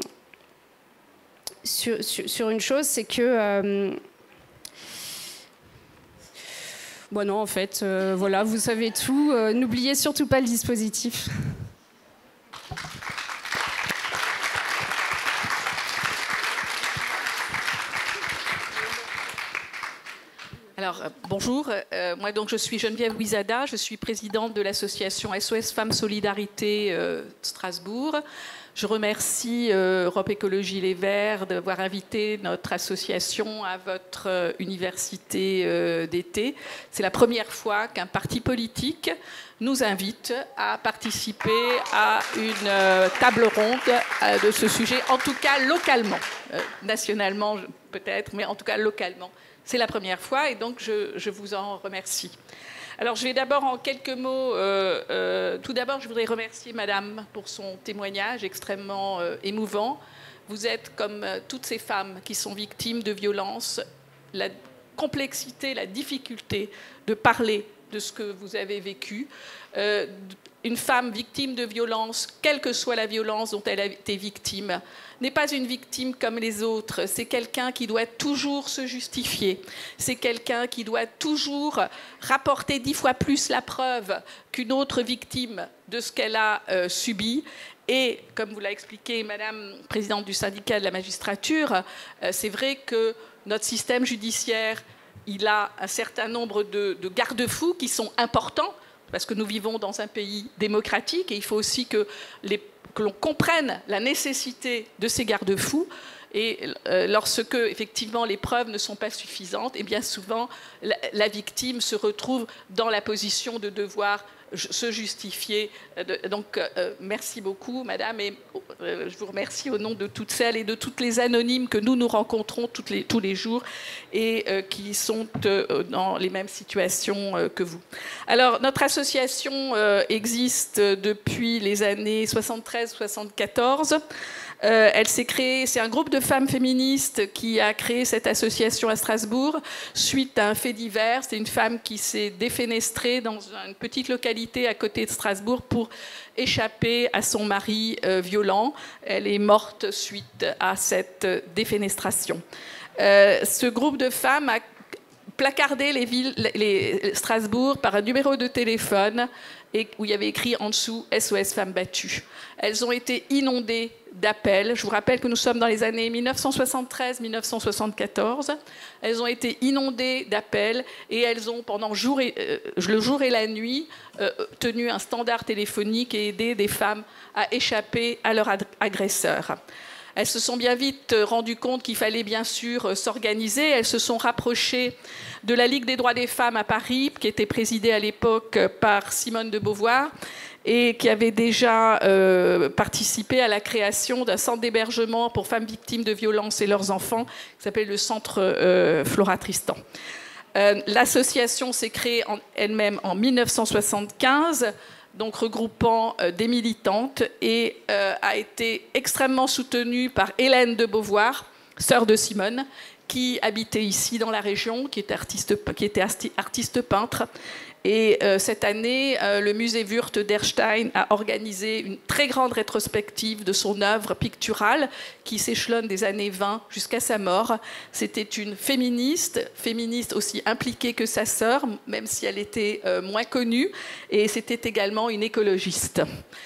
sur, sur, sur une chose, c'est que euh, bon non, en fait, euh, voilà, vous savez tout. Euh, n'oubliez surtout pas le dispositif. Alors, euh, bonjour. Euh, moi, donc, je suis Geneviève Ouizada. Je suis présidente de l'association S O S Femmes Solidarité euh, Strasbourg. Je remercie euh, Europe Écologie Les Verts d'avoir invité notre association à votre euh, université euh, d'été. C'est la première fois qu'un parti politique nous invite à participer à une euh, table ronde euh, de ce sujet, en tout cas localement, euh, nationalement peut-être, mais en tout cas localement. C'est la première fois et donc je, je vous en remercie. Alors, je vais d'abord en quelques mots. Euh, euh, tout d'abord, je voudrais remercier Madame pour son témoignage extrêmement euh, émouvant. Vous êtes comme euh, toutes ces femmes qui sont victimes de violences, la complexité, la difficulté de parler de ce que vous avez vécu. Euh, une femme victime de violence, quelle que soit la violence dont elle a été victime, n'est pas une victime comme les autres. C'est quelqu'un qui doit toujours se justifier. C'est quelqu'un qui doit toujours rapporter dix fois plus la preuve qu'une autre victime de ce qu'elle a euh, subi. Et, comme vous l'a expliqué Madame présidente du syndicat de la magistrature, euh, c'est vrai que notre système judiciaire, il a un certain nombre de, de garde-fous qui sont importants, parce que nous vivons dans un pays démocratique et il faut aussi que, les, que l'on comprenne la nécessité de ces garde-fous. Et euh, lorsque, effectivement, les preuves ne sont pas suffisantes, et bien souvent, la, la victime se retrouve dans la position de devoir se justifier. Donc, euh, merci beaucoup, Madame, et euh, je vous remercie au nom de toutes celles et de toutes les anonymes que nous nous rencontrons toutes les, tous les jours et euh, qui sont euh, dans les mêmes situations euh, que vous. Alors, notre association euh, existe depuis les années soixante-treize soixante-quatorze. Euh, elle s'est créée, c'est un groupe de femmes féministes qui a créé cette association à Strasbourg suite à un fait divers. C'est une femme qui s'est défenestrée dans une petite localité à côté de Strasbourg pour échapper à son mari euh, violent. Elle est morte suite à cette défenestration. Euh, ce groupe de femmes a placardé les villes, les Strasbourg par un numéro de téléphone et où il y avait écrit en dessous S O S Femmes battues. Elles ont été inondées d'appels. Je vous rappelle que nous sommes dans les années mille neuf cent soixante-treize mille neuf cent soixante-quatorze. Elles ont été inondées d'appels et elles ont, pendant jour et, euh, le jour et la nuit, euh, tenu un standard téléphonique et aidé des femmes à échapper à leurs agresseurs. Elles se sont bien vite rendues compte qu'il fallait bien sûr s'organiser. Elles se sont rapprochées de la Ligue des droits des femmes à Paris, qui était présidée à l'époque par Simone de Beauvoir et qui avait déjà euh, participé à la création d'un centre d'hébergement pour femmes victimes de violences et leurs enfants, qui s'appelle le centre euh, Flora Tristan. Euh, L'association s'est créée en elle-même en mille neuf cent soixante-quinze, donc regroupant euh, des militantes, et euh, a été extrêmement soutenue par Hélène de Beauvoir, sœur de Simone, qui habitait ici dans la région, qui était artiste, qui était artiste peintre. Et euh, cette année, euh, le musée Wurth d'Erstein a organisé une très grande rétrospective de son œuvre picturale qui s'échelonne des années vingt jusqu'à sa mort. C'était une féministe, féministe aussi impliquée que sa sœur, même si elle était euh, moins connue, et c'était également une écologiste.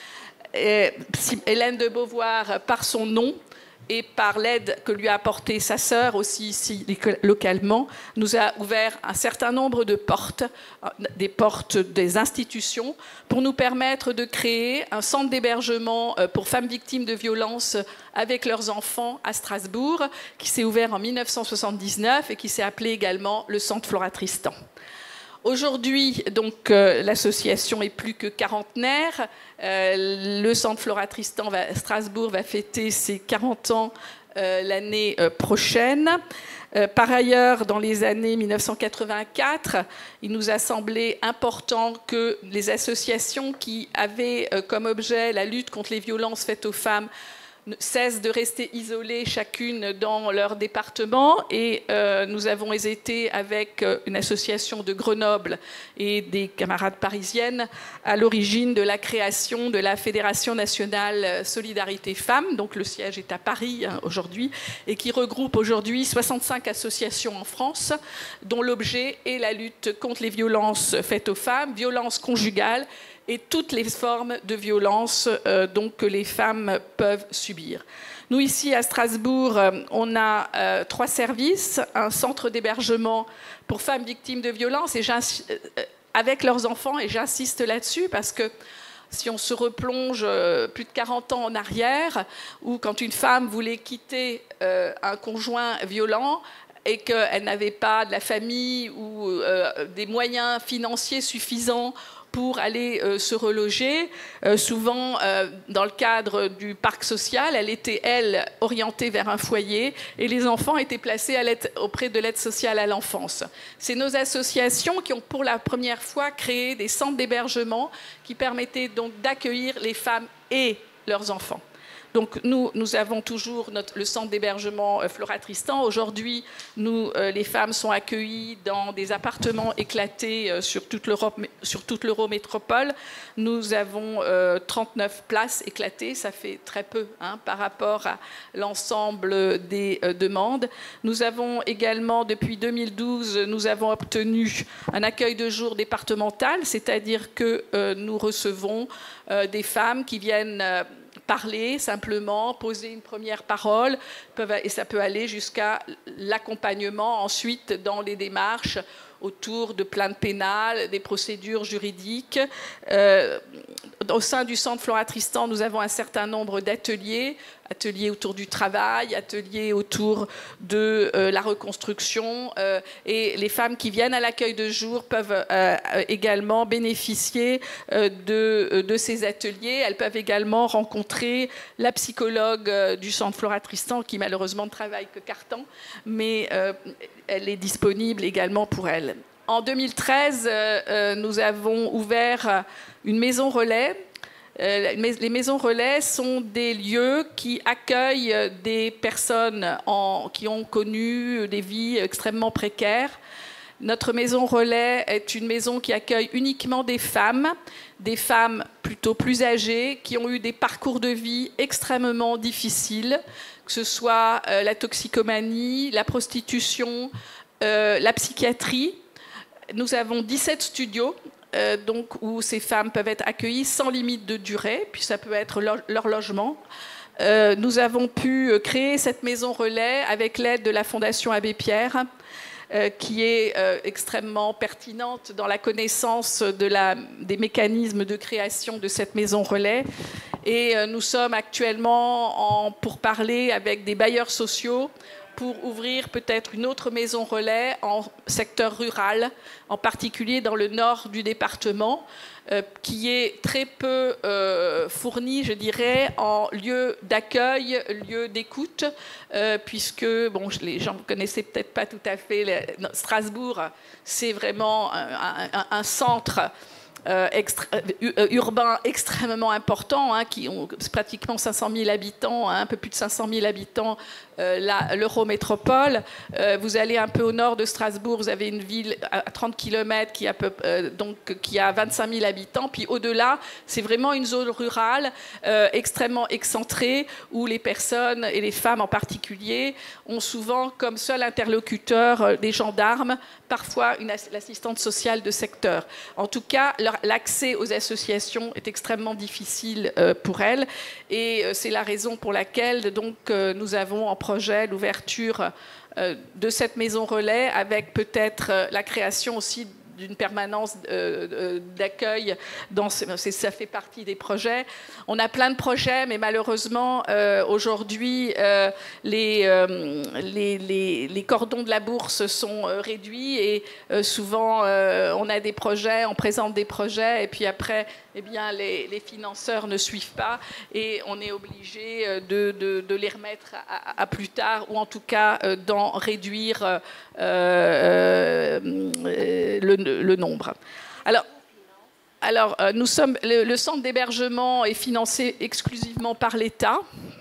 Et Hélène de Beauvoir, par son nom, et par l'aide que lui a apportée sa sœur, aussi ici localement, nous a ouvert un certain nombre de portes, des portes des institutions, pour nous permettre de créer un centre d'hébergement pour femmes victimes de violences avec leurs enfants à Strasbourg, qui s'est ouvert en mille neuf cent soixante-dix-neuf et qui s'est appelé également le Centre Flora Tristan. Aujourd'hui, donc, euh, l'association est plus que quarantenaire. Euh, le Centre Flora Tristan va, Strasbourg va fêter ses quarante ans euh, l'année euh, prochaine. Euh, par ailleurs, dans les années mille neuf cent quatre-vingt-quatre, il nous a semblé important que les associations qui avaient euh, comme objet la lutte contre les violences faites aux femmes cessent de rester isolées chacune dans leur département, et euh, nous avons été avec une association de Grenoble et des camarades parisiennes à l'origine de la création de la Fédération nationale Solidarité Femmes, donc le siège est à Paris hein, aujourd'hui, et qui regroupe aujourd'hui soixante-cinq associations en France, dont l'objet est la lutte contre les violences faites aux femmes, violences conjugales, et toutes les formes de violence euh, donc, que les femmes peuvent subir. Nous, ici à Strasbourg, euh, on a euh, trois services, un centre d'hébergement pour femmes victimes de violences et euh, avec leurs enfants, et j'insiste là-dessus parce que si on se replonge euh, plus de quarante ans en arrière, où quand une femme voulait quitter euh, un conjoint violent, et qu'elle n'avait pas de la famille ou euh, des moyens financiers suffisants pour aller euh, se reloger. Euh, souvent, euh, dans le cadre du parc social, elle était, elle, orientée vers un foyer et les enfants étaient placés à l'aide, auprès de l'aide sociale à l'enfance. C'est nos associations qui ont pour la première fois créé des centres d'hébergement qui permettaient donc d'accueillir les femmes et leurs enfants. Donc nous, nous avons toujours notre, le centre d'hébergement euh, Flora Tristan. Aujourd'hui, nous, euh, les femmes sont accueillies dans des appartements éclatés euh, sur toute l'Europe, sur toute l'Eurométropole. Nous avons euh, trente-neuf places éclatées, ça fait très peu hein, par rapport à l'ensemble des euh, demandes. Nous avons également, depuis deux mille douze, nous avons obtenu un accueil de jour départemental, c'est-à-dire que euh, nous recevons euh, des femmes qui viennent euh, parler simplement, poser une première parole, et ça peut aller jusqu'à l'accompagnement ensuite dans les démarches autour de plaintes pénales, des procédures juridiques. Euh, au sein du Centre Flora Tristan, nous avons un certain nombre d'ateliers, ateliers autour du travail, ateliers autour de euh, la reconstruction, euh, et les femmes qui viennent à l'accueil de jour peuvent euh, également bénéficier euh, de, de ces ateliers. Elles peuvent également rencontrer la psychologue euh, du Centre Flora Tristan, qui malheureusement ne travaille que quart-temps, mais euh, elle est disponible également pour elles. En deux mille treize, euh, euh, nous avons ouvert une maison relais. Euh, les maisons relais sont des lieux qui accueillent des personnes en, qui ont connu des vies extrêmement précaires. Notre maison relais est une maison qui accueille uniquement des femmes, des femmes plutôt plus âgées, qui ont eu des parcours de vie extrêmement difficiles, que ce soit euh, la toxicomanie, la prostitution, euh, la psychiatrie. Nous avons dix-sept studios euh, donc, où ces femmes peuvent être accueillies sans limite de durée, puis ça peut être leur, leur logement. Euh, nous avons pu créer cette maison relais avec l'aide de la Fondation Abbé Pierre, euh, qui est euh, extrêmement pertinente dans la connaissance de la, des mécanismes de création de cette maison relais. Et euh, nous sommes actuellement en pourparlers avec des bailleurs sociaux pour ouvrir peut-être une autre maison relais en secteur rural, en particulier dans le nord du département. euh, qui est très peu euh, fourni, je dirais, en lieu d'accueil, lieu d'écoute, euh, puisque, bon, les gens ne connaissaient peut-être pas tout à fait, les, non, Strasbourg, c'est vraiment un, un, un centre Euh, extra, euh, urbain extrêmement important, hein, qui ont pratiquement cinq cent mille habitants, hein, un peu plus de cinq cent mille habitants, euh, l'Eurométropole. Euh, vous allez un peu au nord de Strasbourg, vous avez une ville à trente kilomètres qui a, peu, euh, donc, qui a vingt-cinq mille habitants. Puis au-delà, c'est vraiment une zone rurale euh, extrêmement excentrée où les personnes, et les femmes en particulier, ont souvent comme seul interlocuteur euh, des gendarmes, parfois l'assistante sociale de secteur. En tout cas, l'accès aux associations est extrêmement difficile euh, pour elles, et euh, c'est la raison pour laquelle donc, euh, nous avons en projet l'ouverture euh, de cette maison relais, avec peut-être euh, la création aussi d'une permanence euh, d'accueil. Ça fait partie des projets. On a plein de projets, mais malheureusement, euh, aujourd'hui, euh, les, euh, les, les, les cordons de la bourse sont euh, réduits, et euh, souvent, euh, on a des projets, on présente des projets, et puis après, eh bien, les, les financeurs ne suivent pas, et on est obligé de, de, de les remettre à, à plus tard, ou en tout cas euh, d'en réduire euh, euh, le, le nombre. Alors, alors euh, nous sommes, le, le centre d'hébergement est financé exclusivement par l'État,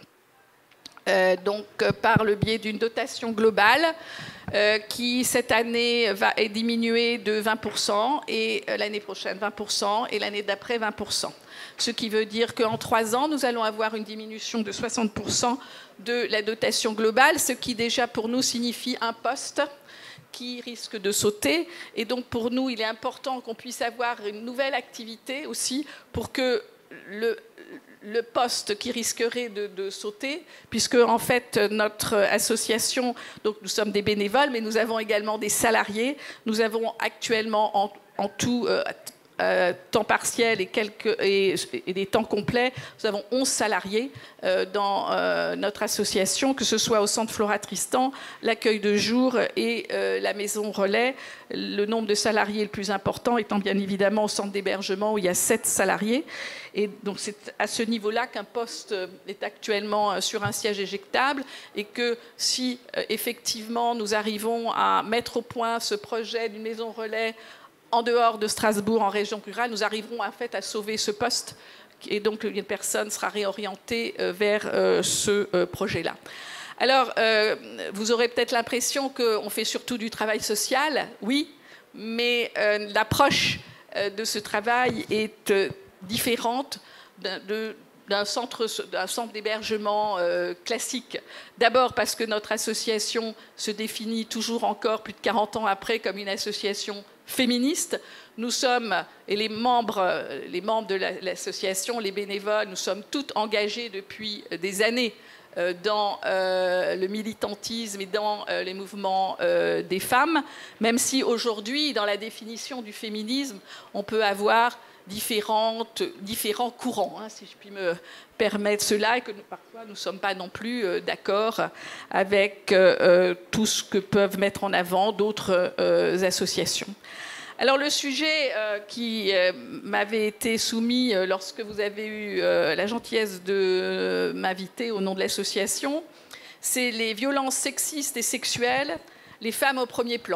euh, donc euh, par le biais d'une dotation globale euh, qui, cette année, va est diminuée de vingt pour cent, et euh, l'année prochaine vingt pour cent, et l'année d'après vingt pour cent. Ce qui veut dire qu'en trois ans, nous allons avoir une diminution de soixante pour cent de la dotation globale, ce qui déjà pour nous signifie un poste qui risque de sauter. Et donc pour nous, il est important qu'on puisse avoir une nouvelle activité aussi pour que le, le poste qui risquerait de, de sauter, puisque en fait notre association, donc nous sommes des bénévoles, mais nous avons également des salariés. Nous avons actuellement en, en tout euh, Euh, temps partiel et, quelques, et, et des temps complets. Nous avons onze salariés euh, dans euh, notre association, que ce soit au centre Flora Tristan, l'accueil de jour et euh, la maison relais. Le nombre de salariés le plus important étant bien évidemment au centre d'hébergement où il y a sept salariés. Et donc c'est à ce niveau-là qu'un poste est actuellement sur un siège éjectable, et que si euh, effectivement nous arrivons à mettre au point ce projet d'une maison relais en dehors de Strasbourg, en région rurale, nous arriverons en fait à sauver ce poste, et donc une personne sera réorientée vers ce projet-là. Alors, euh, vous aurez peut-être l'impression qu'on fait surtout du travail social, oui, mais euh, l'approche de ce travail est euh, différente de, d'un centre, d'un centre d'hébergement euh, classique. D'abord parce que notre association se définit toujours encore, plus de quarante ans après, comme une association féministe. Nous sommes, et les membres, les membres de l'association, les bénévoles, nous sommes toutes engagées depuis des années euh, dans euh, le militantisme et dans euh, les mouvements euh, des femmes, même si aujourd'hui, dans la définition du féminisme, on peut avoir Différentes, différents courants, hein, si je puis me permettre cela, et que nous, parfois nous ne sommes pas non plus euh, d'accord avec euh, tout ce que peuvent mettre en avant d'autres euh, associations. Alors le sujet euh, qui euh, m'avait été soumis euh, lorsque vous avez eu euh, la gentillesse de euh, m'inviter au nom de l'association, c'est les violences sexistes et sexuelles, les femmes au premier plan.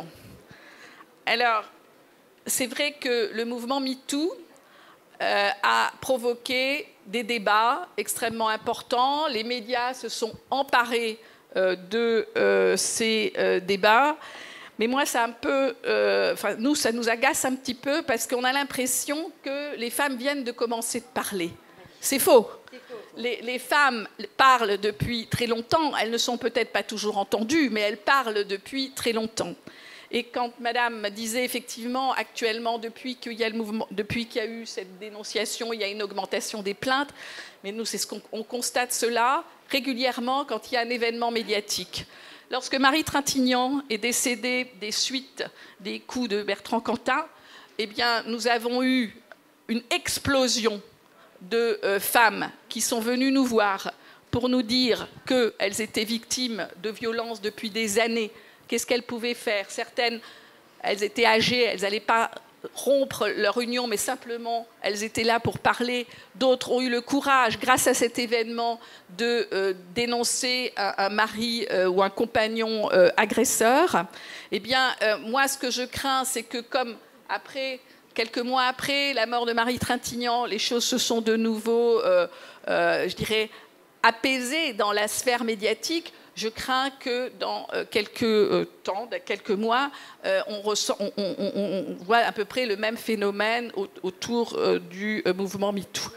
Alors, c'est vrai que le mouvement MeToo Euh, a provoqué des débats extrêmement importants. Les médias se sont emparés euh, de euh, ces euh, débats. Mais moi, ça un peu, euh, enfin, nous, ça nous agace un petit peu, parce qu'on a l'impression que les femmes viennent de commencer de parler. C'est faux. Les, les femmes parlent depuis très longtemps. Elles ne sont peut-être pas toujours entendues, mais elles parlent depuis très longtemps. Et quand Madame disait effectivement, actuellement, depuis qu'il y a le mouvement, depuis qu'il y a eu cette dénonciation, il y a une augmentation des plaintes, mais nous, c'est ce qu'on on constate cela régulièrement quand il y a un événement médiatique. Lorsque Marie Trintignant est décédée des suites des coups de Bertrand Cantat, eh bien, nous avons eu une explosion de euh, femmes qui sont venues nous voir pour nous dire qu'elles étaient victimes de violences depuis des années. Qu'est-ce qu'elles pouvaient faire? Certaines, elles étaient âgées, elles n'allaient pas rompre leur union, mais simplement elles étaient là pour parler. D'autres ont eu le courage, grâce à cet événement, de euh, dénoncer un, un mari euh, ou un compagnon euh, agresseur. Eh bien, euh, moi, ce que je crains, c'est que comme après, quelques mois après la mort de Marie Trintignant, les choses se sont de nouveau, euh, euh, je dirais, apaisées dans la sphère médiatique. Je crains que dans quelques euh, temps, dans quelques mois, euh, on, ressent, on, on, on, on voit à peu près le même phénomène au, autour euh, du euh, mouvement MeToo.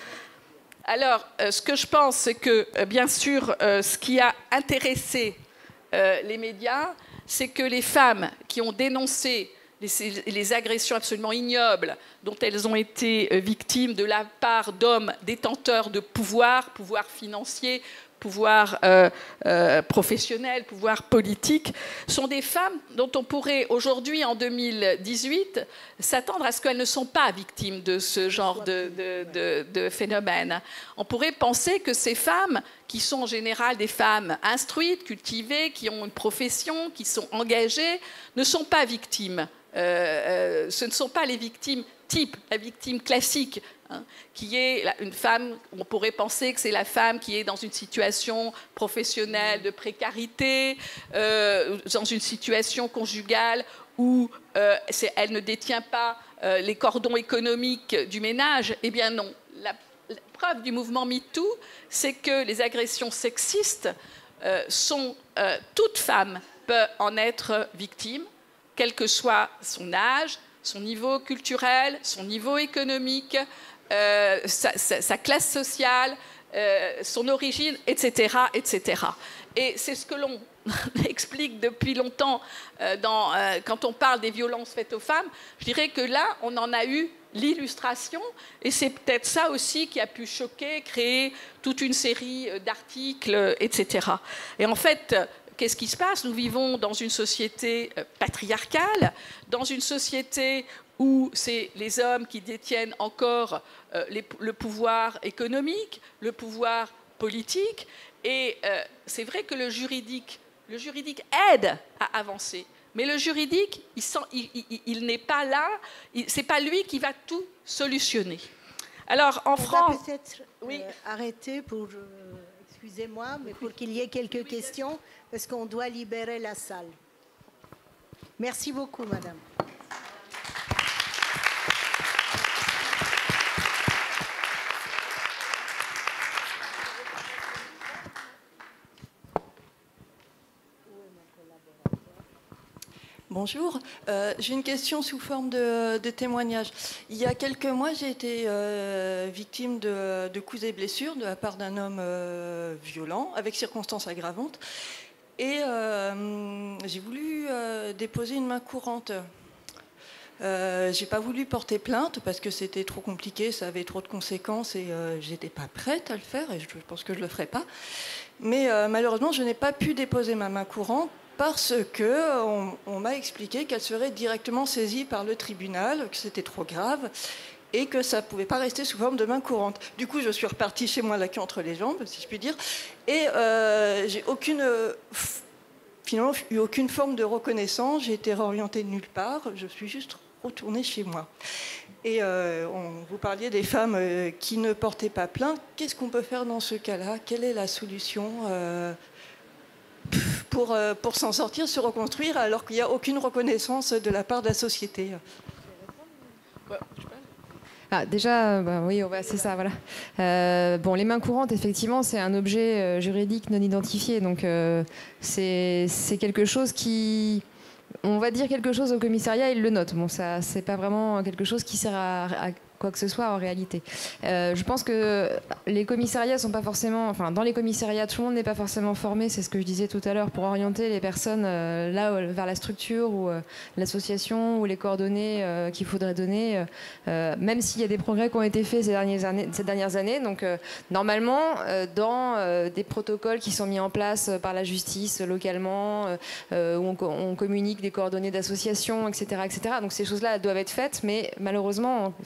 Alors, euh, ce que je pense, c'est que, euh, bien sûr, euh, ce qui a intéressé euh, les médias, c'est que les femmes qui ont dénoncé les, les agressions absolument ignobles dont elles ont été euh, victimes de la part d'hommes détenteurs de pouvoir, pouvoir financier, pouvoir euh, euh, professionnel, pouvoir politique, sont des femmes dont on pourrait aujourd'hui, en deux mille dix-huit, s'attendre à ce qu'elles ne sont pas victimes de ce genre de, de, de, de phénomène. On pourrait penser que ces femmes, qui sont en général des femmes instruites, cultivées, qui ont une profession, qui sont engagées, ne sont pas victimes. Euh, euh, ce ne sont pas les victimes type, la victime classique, hein, qui est une femme, on pourrait penser que c'est la femme qui est dans une situation professionnelle de précarité, euh, dans une situation conjugale où euh, elle ne détient pas euh, les cordons économiques du ménage. Eh bien non. La, la preuve du mouvement MeToo, c'est que les agressions sexistes euh, sont... Euh, toute femme peut en être victime, quel que soit son âge, son niveau culturel, son niveau économique, euh, sa, sa, sa classe sociale, euh, son origine, et cetera, et cetera. Et c'est ce que l'on explique depuis longtemps euh, dans, euh, quand on parle des violences faites aux femmes. Je dirais que là, on en a eu l'illustration, et c'est peut-être ça aussi qui a pu choquer, créer toute une série d'articles, et cetera. Et en fait, qu'est-ce qui se passe? Nous vivons dans une société patriarcale, dans une société où c'est les hommes qui détiennent encore euh, les, le pouvoir économique, le pouvoir politique. Et euh, c'est vrai que le juridique, le juridique aide à avancer. Mais le juridique, il, il, il, il n'est pas là, ce n'est pas lui qui va tout solutionner. Alors, en On France... va peut-être oui. euh, arrêter pour... Euh... Excusez-moi, mais pour qu'il y ait quelques questions, parce qu'on doit libérer la salle. Merci beaucoup, madame. Bonjour, euh, j'ai une question sous forme de, de témoignage. Il y a quelques mois, j'ai été euh, victime de, de coups et blessures de la part d'un homme euh, violent, avec circonstances aggravantes. Et euh, j'ai voulu euh, déposer une main courante. Euh, j'ai pas voulu porter plainte parce que c'était trop compliqué, ça avait trop de conséquences et euh, j'étais pas prête à le faire et je pense que je le ferai pas. Mais euh, malheureusement, je n'ai pas pu déposer ma main courante parce qu'on on m'a expliqué qu'elle serait directement saisie par le tribunal, que c'était trop grave et que ça ne pouvait pas rester sous forme de main courante. Du coup, je suis repartie chez moi la queue entre les jambes, si je puis dire, et euh, j'ai aucune, finalement, eu aucune forme de reconnaissance, j'ai été réorientée de nulle part, je suis juste retournée chez moi. Et euh, on, vous parliez des femmes euh, qui ne portaient pas plainte. Qu'est-ce qu'on peut faire dans ce cas-là? Quelle est la solution euh, pour, euh, pour s'en sortir, se reconstruire, alors qu'il n'y a aucune reconnaissance de la part de la société? Ah, déjà, bah, oui, bah, c'est ça, voilà. Euh, bon, les mains courantes, effectivement, c'est un objet euh, juridique non identifié, donc euh, c'est quelque chose qui... On va dire quelque chose au commissariat, ils le notent. Bon, ça, c'est pas vraiment quelque chose qui sert à, à quoi que ce soit en réalité. Euh, je pense que les commissariats sont pas forcément, enfin dans les commissariats tout le monde n'est pas forcément formé, c'est ce que je disais tout à l'heure, pour orienter les personnes euh, là vers la structure ou euh, l'association ou les coordonnées euh, qu'il faudrait donner, euh, même s'il y a des progrès qui ont été faits ces dernières années. Ces dernières années. Donc euh, normalement euh, dans euh, des protocoles qui sont mis en place par la justice localement, euh, où on, on communique des coordonnées d'associations, et cetera, et cetera. Donc ces choses-là doivent être faites, mais malheureusement, force est de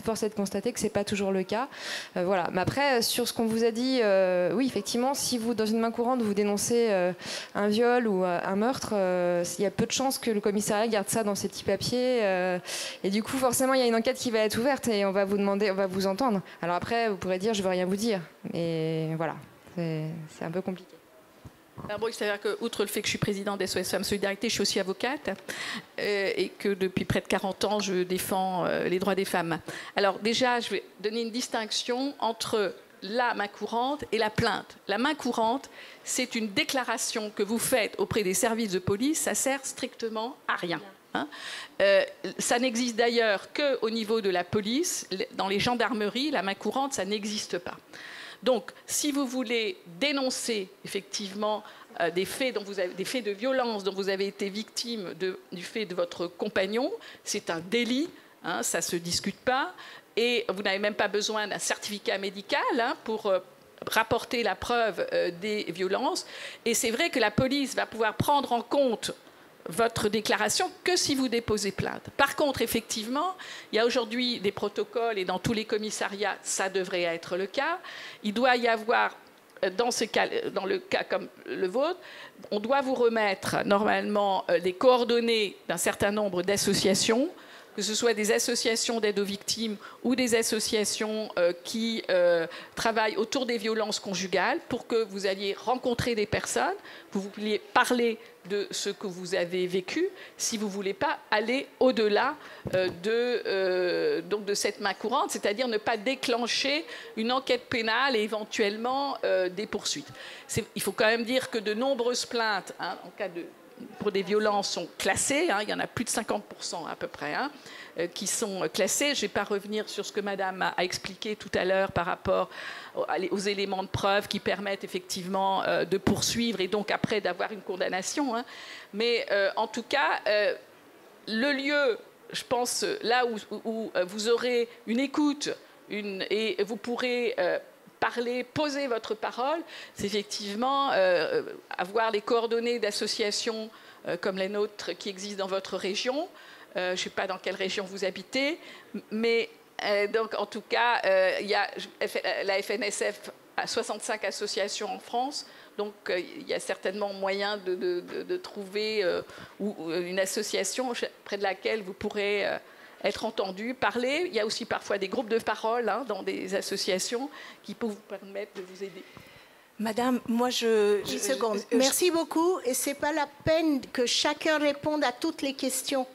constater que ce n'est pas toujours le cas. Euh, voilà. Mais après, sur ce qu'on vous a dit, euh, oui, effectivement, si vous, dans une main courante, vous dénoncez euh, un viol ou euh, un meurtre, euh, il y a peu de chances que le commissariat garde ça dans ses petits papiers. Euh, et du coup, forcément, il y a une enquête qui va être ouverte et on va vous demander, on va vous entendre. Alors après, vous pourrez dire, je ne veux rien vous dire. Mais voilà, c'est un peu compliqué. Alors bon, il s'avère que, outre le fait que je suis présidente d'S O S Femmes Solidarité, je suis aussi avocate euh, et que depuis près de quarante ans, je défends euh, les droits des femmes. Alors déjà, je vais donner une distinction entre la main courante et la plainte. La main courante, c'est une déclaration que vous faites auprès des services de police, ça sert strictement à rien. Hein. Euh, ça n'existe d'ailleurs qu'au niveau de la police. Dans les gendarmeries, la main courante, ça n'existe pas. Donc, si vous voulez dénoncer effectivement euh, des, faits dont vous avez, des faits de violence dont vous avez été victime de, du fait de votre compagnon, c'est un délit, hein, ça ne se discute pas, et vous n'avez même pas besoin d'un certificat médical hein, pour euh, rapporter la preuve euh, des violences. Et c'est vrai que la police va pouvoir prendre en compte votre déclaration que si vous déposez plainte. Par contre, effectivement, il y a aujourd'hui des protocoles et dans tous les commissariats, ça devrait être le cas. Il doit y avoir, dans, ce cas, dans le cas comme le vôtre, on doit vous remettre normalement les coordonnées d'un certain nombre d'associations, que ce soit des associations d'aide aux victimes ou des associations euh, qui euh, travaillent autour des violences conjugales, pour que vous alliez rencontrer des personnes, que vous vouliez parler de ce que vous avez vécu, si vous ne voulez pas aller au-delà euh, de, euh, donc de cette main courante, c'est-à-dire ne pas déclencher une enquête pénale et éventuellement euh, des poursuites. Il faut quand même dire que de nombreuses plaintes, hein, en cas de pour des violences sont classées, hein, il y en a plus de cinquante pour cent à peu près, hein, euh, qui sont classées. Je ne vais pas revenir sur ce que Madame a, a expliqué tout à l'heure par rapport aux, aux éléments de preuve qui permettent effectivement euh, de poursuivre et donc après d'avoir une condamnation. Hein. Mais euh, en tout cas, euh, le lieu, je pense, là où, où, où vous aurez une écoute une, et vous pourrez... Euh, parler, poser votre parole, c'est effectivement euh, avoir les coordonnées d'associations euh, comme les nôtres qui existent dans votre région. Euh, je ne sais pas dans quelle région vous habitez, mais euh, donc en tout cas, euh, il y a la F N S F a soixante-cinq associations en France, donc euh, il y a certainement moyen de, de, de, de trouver euh, ou, ou une association près de laquelle vous pourrez euh, être entendu, parler. Il y a aussi parfois des groupes de parole hein, dans des associations qui peuvent vous permettre de vous aider. Madame, moi je... dix secondes. Je, je, Merci beaucoup. Et ce n'est pas la peine que chacun réponde à toutes les questions.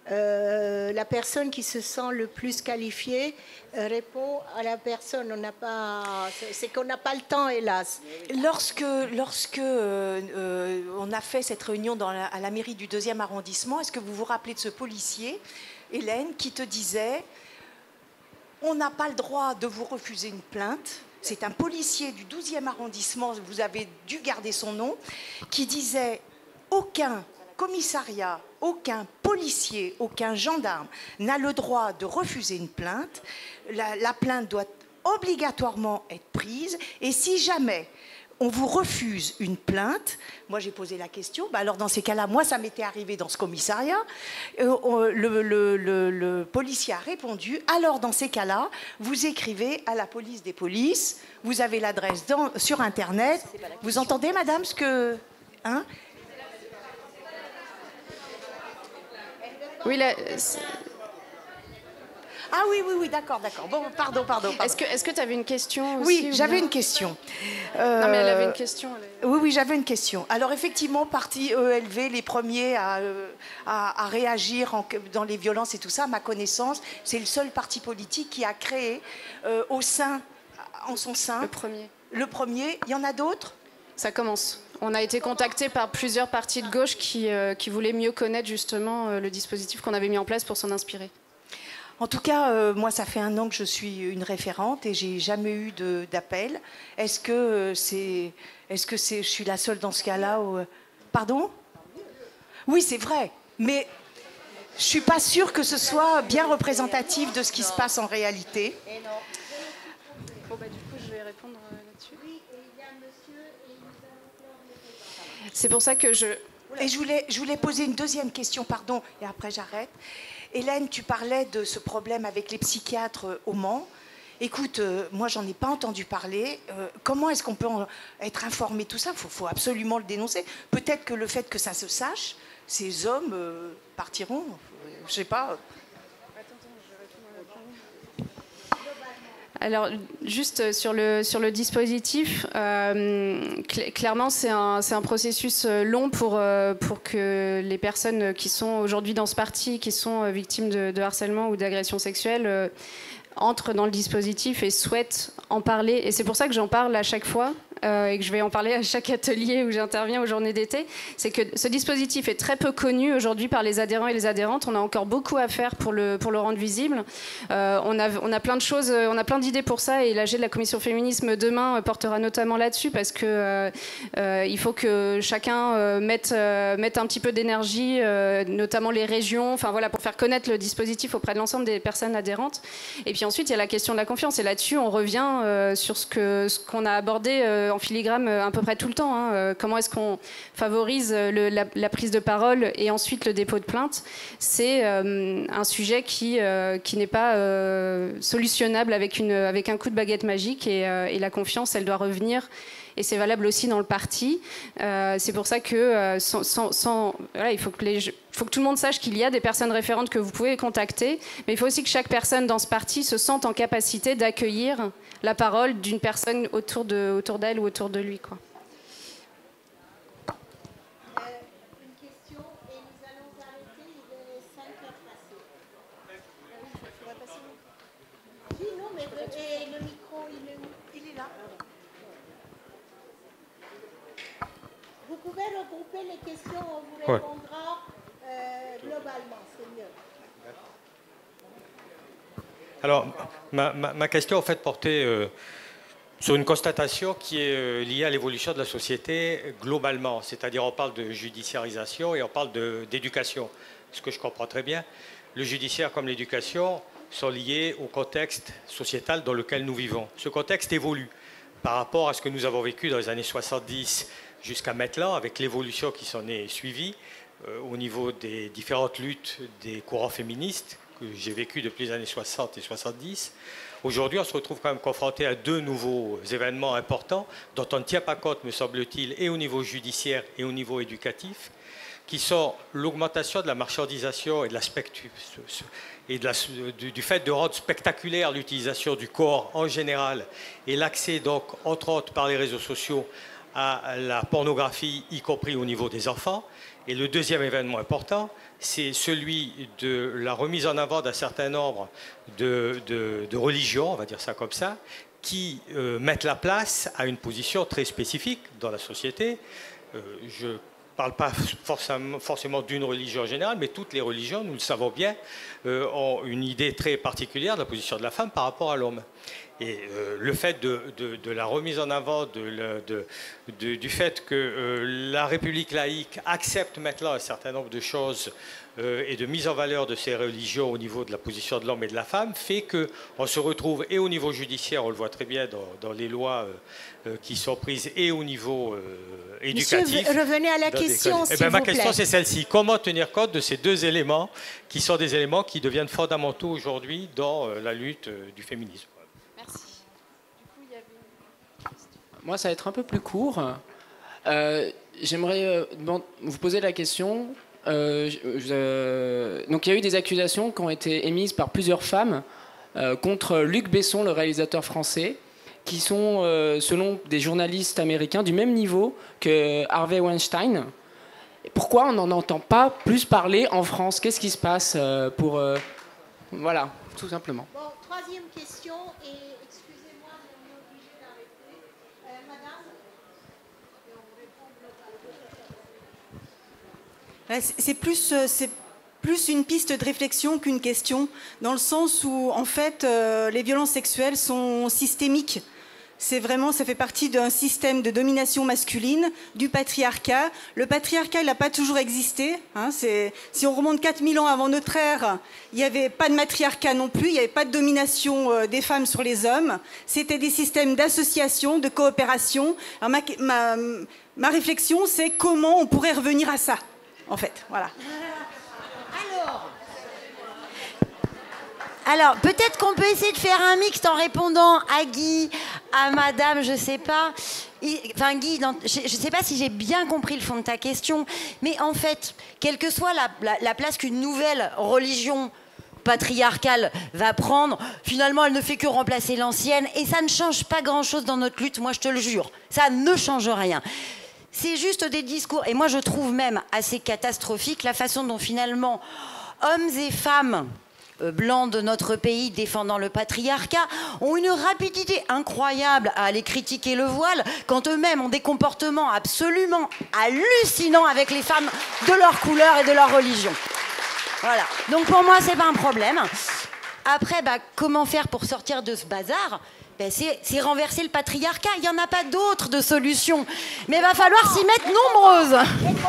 Euh, la personne qui se sent le plus qualifiée euh, répond à la personne. On n'a pas... C'est qu'on n'a pas le temps, hélas. Lorsque, lorsque euh, euh, on a fait cette réunion dans la, à la mairie du deuxième arrondissement, est-ce que vous vous rappelez de ce policier, Hélène, qui te disait « On n'a pas le droit de vous refuser une plainte ». C'est un policier du douzième arrondissement, vous avez dû garder son nom, qui disait « Aucun commissariat, aucun policier, aucun gendarme n'a le droit de refuser une plainte. La, la plainte doit obligatoirement être prise. Et si jamais on vous refuse une plainte, moi j'ai posé la question, bah alors dans ces cas-là, moi ça m'était arrivé dans ce commissariat, euh, le, le, le, le policier a répondu, alors dans ces cas-là, vous écrivez à la police des polices, vous avez l'adresse sur Internet, vous entendez madame ce que... Hein oui, là... Ah oui, oui, oui, d'accord, d'accord. Bon, pardon, pardon. pardon. Est-ce que est-ce que tu avais une question aussi, Oui, j'avais une question. Euh... Non, mais elle avait une question. Elle... Oui, oui, j'avais une question. Alors, effectivement, parti E L V, les premiers à, à, à réagir en, dans les violences et tout ça, à ma connaissance, c'est le seul parti politique qui a créé euh, au sein, en son sein... Le premier. Le premier. Il y en a d'autres ? Ça commence. On a été contacté par plusieurs partis de gauche qui, euh, qui voulaient mieux connaître justement euh, le dispositif qu'on avait mis en place pour s'en inspirer. En tout cas, euh, moi, ça fait un an que je suis une référente et j'ai jamais eu d'appel. Est-ce que euh, c'est, est-ce que c'est, je suis la seule dans ce cas-là où... Pardon ? Oui, c'est vrai, mais je suis pas sûre que ce soit bien représentatif de ce qui se passe en réalité. Bon, bah, du coup, je vais répondre là-dessus. C'est pour ça que je... Et je voulais, je voulais poser une deuxième question, pardon, et après j'arrête. Hélène, tu parlais de ce problème avec les psychiatres au Mans. Écoute, euh, moi, j'en ai pas entendu parler. Euh, comment est-ce qu'on peut en être informé de tout ça ? Il faut, faut absolument le dénoncer. Peut-être que le fait que ça se sache, ces hommes euh, partiront. Je sais pas. Alors, juste sur le, sur le dispositif, euh, cl clairement, c'est un, c'est un processus long pour, euh, pour que les personnes qui sont aujourd'hui dans ce parti, qui sont victimes de, de harcèlement ou d'agression sexuelle, euh, entrent dans le dispositif et souhaitent en parler. Et c'est pour ça que j'en parle à chaque fois euh, et que je vais en parler à chaque atelier où j'interviens aux journées d'été. C'est que ce dispositif est très peu connu aujourd'hui par les adhérents et les adhérentes. On a encore beaucoup à faire pour le, pour le rendre visible. Euh, on, a, on a plein de choses, on a plein d'idées pour ça et l'A G de la Commission Féminisme demain portera notamment là-dessus parce que euh, euh, il faut que chacun euh, mette, euh, mette un petit peu d'énergie, euh, notamment les régions, enfin voilà, pour faire connaître le dispositif auprès de l'ensemble des personnes adhérentes. Et puis ensuite, il y a la question de la confiance. Et là-dessus, on revient euh, sur ce que, ce qu'on a abordé euh, en filigrane euh, à peu près tout le temps. Hein. Euh, comment est-ce qu'on favorise le, la, la prise de parole et ensuite le dépôt de plainte ? C'est euh, un sujet qui, euh, qui n'est pas euh, solutionnable avec, une, avec un coup de baguette magique. Et, euh, et la confiance, elle doit revenir. Et c'est valable aussi dans le parti. Euh, c'est pour ça que euh, sans, sans, sans, voilà, il faut que, les, faut que tout le monde sache qu'il y a des personnes référentes que vous pouvez contacter, mais il faut aussi que chaque personne dans ce parti se sente en capacité d'accueillir la parole d'une personne autour de, autour d'elle ou autour de lui, quoi. Euh, une question et nous allons arrêter. Il est cinq heures passées. Oui, non, mais et le micro, il est où ? Il est là. Vous pouvez regrouper les questions, on vous répondra euh, globalement, c'est mieux. Alors, ma, ma, ma question en fait portait euh, sur une constatation qui est euh, liée à l'évolution de la société globalement. C'est-à-dire on parle de judiciarisation et on parle d'éducation. Ce que je comprends très bien, le judiciaire comme l'éducation sont liés au contexte sociétal dans lequel nous vivons. Ce contexte évolue par rapport à ce que nous avons vécu dans les années soixante-dix jusqu'à maintenant, avec l'évolution qui s'en est suivie euh, au niveau des différentes luttes des courants féministes que j'ai vécu depuis les années soixante et soixante-dix. Aujourd'hui, on se retrouve quand même confronté à deux nouveaux événements importants dont on ne tient pas compte, me semble-t-il, et au niveau judiciaire et au niveau éducatif, qui sont l'augmentation de la marchandisation et, de la spectu... et de la... du, du fait de rendre spectaculaire l'utilisation du corps en général et l'accès, donc, entre autres, par les réseaux sociaux à la pornographie, y compris au niveau des enfants. Et le deuxième événement important, c'est celui de la remise en avant d'un certain nombre de, de, de religions, on va dire ça comme ça, qui euh, mettent la place à une position très spécifique dans la société. Euh, je ne parle pas forcément, forcément d'une religion générale, mais toutes les religions, nous le savons bien, euh, ont une idée très particulière de la position de la femme par rapport à l'homme. Et euh, le fait de, de, de la remise en avant de, de, de, du fait que euh, la République laïque accepte maintenant un certain nombre de choses euh, et de mise en valeur de ces religions au niveau de la position de l'homme et de la femme fait qu'on se retrouve et au niveau judiciaire, on le voit très bien dans, dans les lois euh, qui sont prises, et au niveau euh, éducatif. Monsieur, revenez à la question, s'il vous plaît. Eh bien, ma question, c'est celle-ci. Comment tenir compte de ces deux éléments qui sont des éléments qui deviennent fondamentaux aujourd'hui dans euh, la lutte euh, du féminisme? Moi, ça va être un peu plus court. Euh, J'aimerais euh, vous poser la question. Euh, je, donc, il y a eu des accusations qui ont été émises par plusieurs femmes euh, contre Luc Besson, le réalisateur français, qui sont, euh, selon des journalistes américains, du même niveau que Harvey Weinstein. Pourquoi on n'en entend pas plus parler en France? Qu'est-ce qui se passe euh, pour... Euh, voilà, tout simplement. Bon, troisième question, et excusez-moi, mais on est obligé d'arrêter. Euh, madame, et on répond. C'est plus, c'est plus une piste de réflexion qu'une question, dans le sens où, en fait, euh, les violences sexuelles sont systémiques. C'est vraiment, ça fait partie d'un système de domination masculine, du patriarcat. Le patriarcat, il n'a pas toujours existé. Hein, si on remonte quatre mille ans avant notre ère, il n'y avait pas de matriarcat non plus, il n'y avait pas de domination euh, des femmes sur les hommes. C'était des systèmes d'association, de coopération. Alors, ma, ma, ma réflexion, c'est comment on pourrait revenir à ça, en fait. Voilà. Alors, Alors, peut-être qu'on peut essayer de faire un mixte en répondant à Guy, à Madame, je sais pas. Enfin, Guy, dans, je ne sais pas si j'ai bien compris le fond de ta question, mais en fait, quelle que soit la, la, la place qu'une nouvelle religion patriarcale va prendre, finalement, elle ne fait que remplacer l'ancienne, et ça ne change pas grand-chose dans notre lutte, moi je te le jure. Ça ne change rien. C'est juste des discours, et moi je trouve même assez catastrophique la façon dont finalement, hommes et femmes blancs de notre pays défendant le patriarcat ont une rapidité incroyable à aller critiquer le voile quand eux-mêmes ont des comportements absolument hallucinants avec les femmes de leur couleur et de leur religion. Voilà. Donc pour moi, c'est pas un problème. Après, bah, comment faire pour sortir de ce bazar ? Ben c'est renverser le patriarcat. Il n'y en a pas d'autre de solution. Mais il va falloir s'y mettre nombreuses.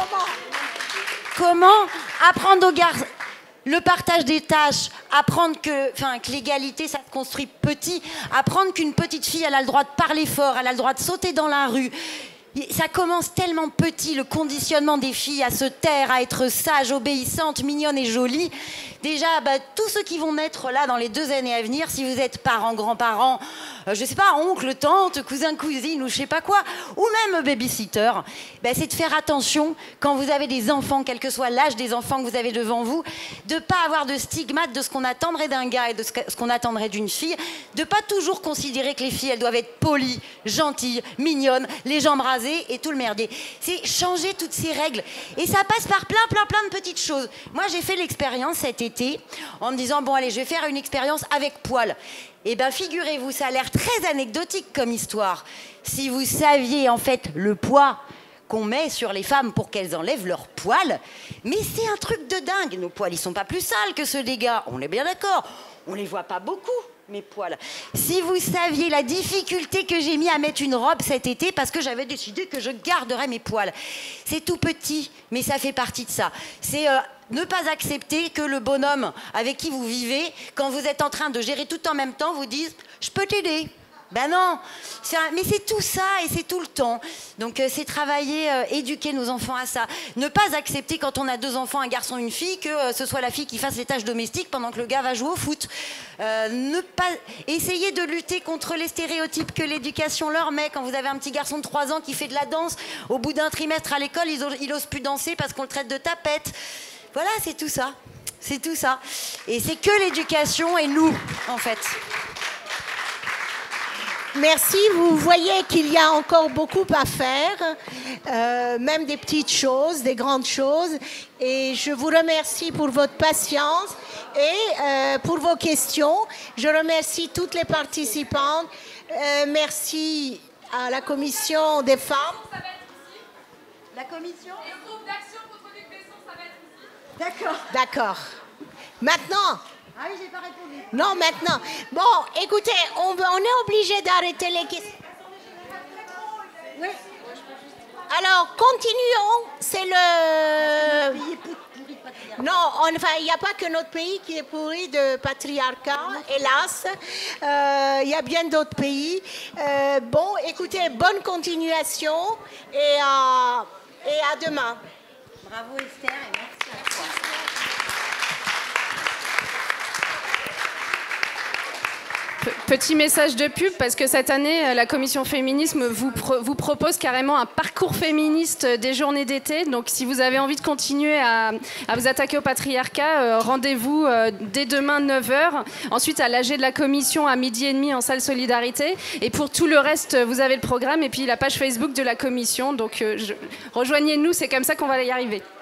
Comment apprendre aux garçons le partage des tâches, apprendre que, enfin, que l'égalité, ça se construit petit, apprendre qu'une petite fille, elle a le droit de parler fort, elle a le droit de sauter dans la rue. Ça commence tellement petit, le conditionnement des filles à se taire, à être sages, obéissantes, mignonnes et jolies. Déjà, bah, tous ceux qui vont naître là dans les deux années à venir, si vous êtes parents, grands-parents, euh, je sais pas, oncle, tante, cousin, cousine ou je sais pas quoi, ou même babysitter, bah, c'est de faire attention quand vous avez des enfants, quel que soit l'âge des enfants que vous avez devant vous, de pas avoir de stigmate de ce qu'on attendrait d'un gars et de ce qu'on attendrait d'une fille, de pas toujours considérer que les filles, elles doivent être polies, gentilles, mignonnes, les jambes rasées et tout le merdier. C'est changer toutes ces règles. Et ça passe par plein, plein, plein de petites choses. Moi, j'ai fait l'expérience cet été en me disant, bon allez, je vais faire une expérience avec poils. Et bien figurez-vous, ça a l'air très anecdotique comme histoire. Si vous saviez en fait le poids qu'on met sur les femmes pour qu'elles enlèvent leurs poils, mais c'est un truc de dingue. Nos poils, ils sont pas plus sales que ceux des gars, on est bien d'accord. On les voit pas beaucoup, mes poils. Si vous saviez la difficulté que j'ai mis à mettre une robe cet été parce que j'avais décidé que je garderais mes poils. C'est tout petit, mais ça fait partie de ça. C'est euh, ne pas accepter que le bonhomme avec qui vous vivez, quand vous êtes en train de gérer tout en même temps, vous dise « je peux t'aider ». Ben non, un... mais c'est tout ça et c'est tout le temps. Donc euh, c'est travailler, euh, éduquer nos enfants à ça. Ne pas accepter quand on a deux enfants, un garçon, une fille, que euh, ce soit la fille qui fasse les tâches domestiques pendant que le gars va jouer au foot. Euh, ne pas essayer de lutter contre les stéréotypes que l'éducation leur met. Quand vous avez un petit garçon de trois ans qui fait de la danse, au bout d'un trimestre à l'école, il n'ose plus danser parce qu'on le traite de tapette. Voilà, c'est tout ça. C'est tout ça. Et c'est que l'éducation et nous, en fait. Merci. Vous voyez qu'il y a encore beaucoup à faire, euh, même des petites choses, des grandes choses. Et je vous remercie pour votre patience et euh, pour vos questions. Je remercie toutes les participantes. Euh, merci à la commission des femmes. La commission Et le groupe d'action contre Luc Besson, ça va être ici. D'accord. D'accord. Maintenant. Ah oui, j'ai pas répondu. Non, maintenant. Bon, écoutez, on, on est obligé d'arrêter les questions. Oui. Alors, continuons. C'est le... Non, on, enfin, il n'y a pas que notre pays qui est pourri de patriarcat, hélas. Euh, il y a bien d'autres pays. Euh, bon, écoutez, bonne continuation et à, et à demain. Bravo Esther et merci à toi. Petit message de pub, parce que cette année, la commission féminisme vous, pro vous propose carrément un parcours féministe des journées d'été. Donc si vous avez envie de continuer à, à vous attaquer au patriarcat, euh, rendez-vous euh, dès demain neuf heures. Ensuite à l'A G de la commission à midi et demi en salle Solidarité. Et pour tout le reste, vous avez le programme et puis la page Facebook de la commission. Donc euh, rejoignez-nous, c'est comme ça qu'on va y arriver.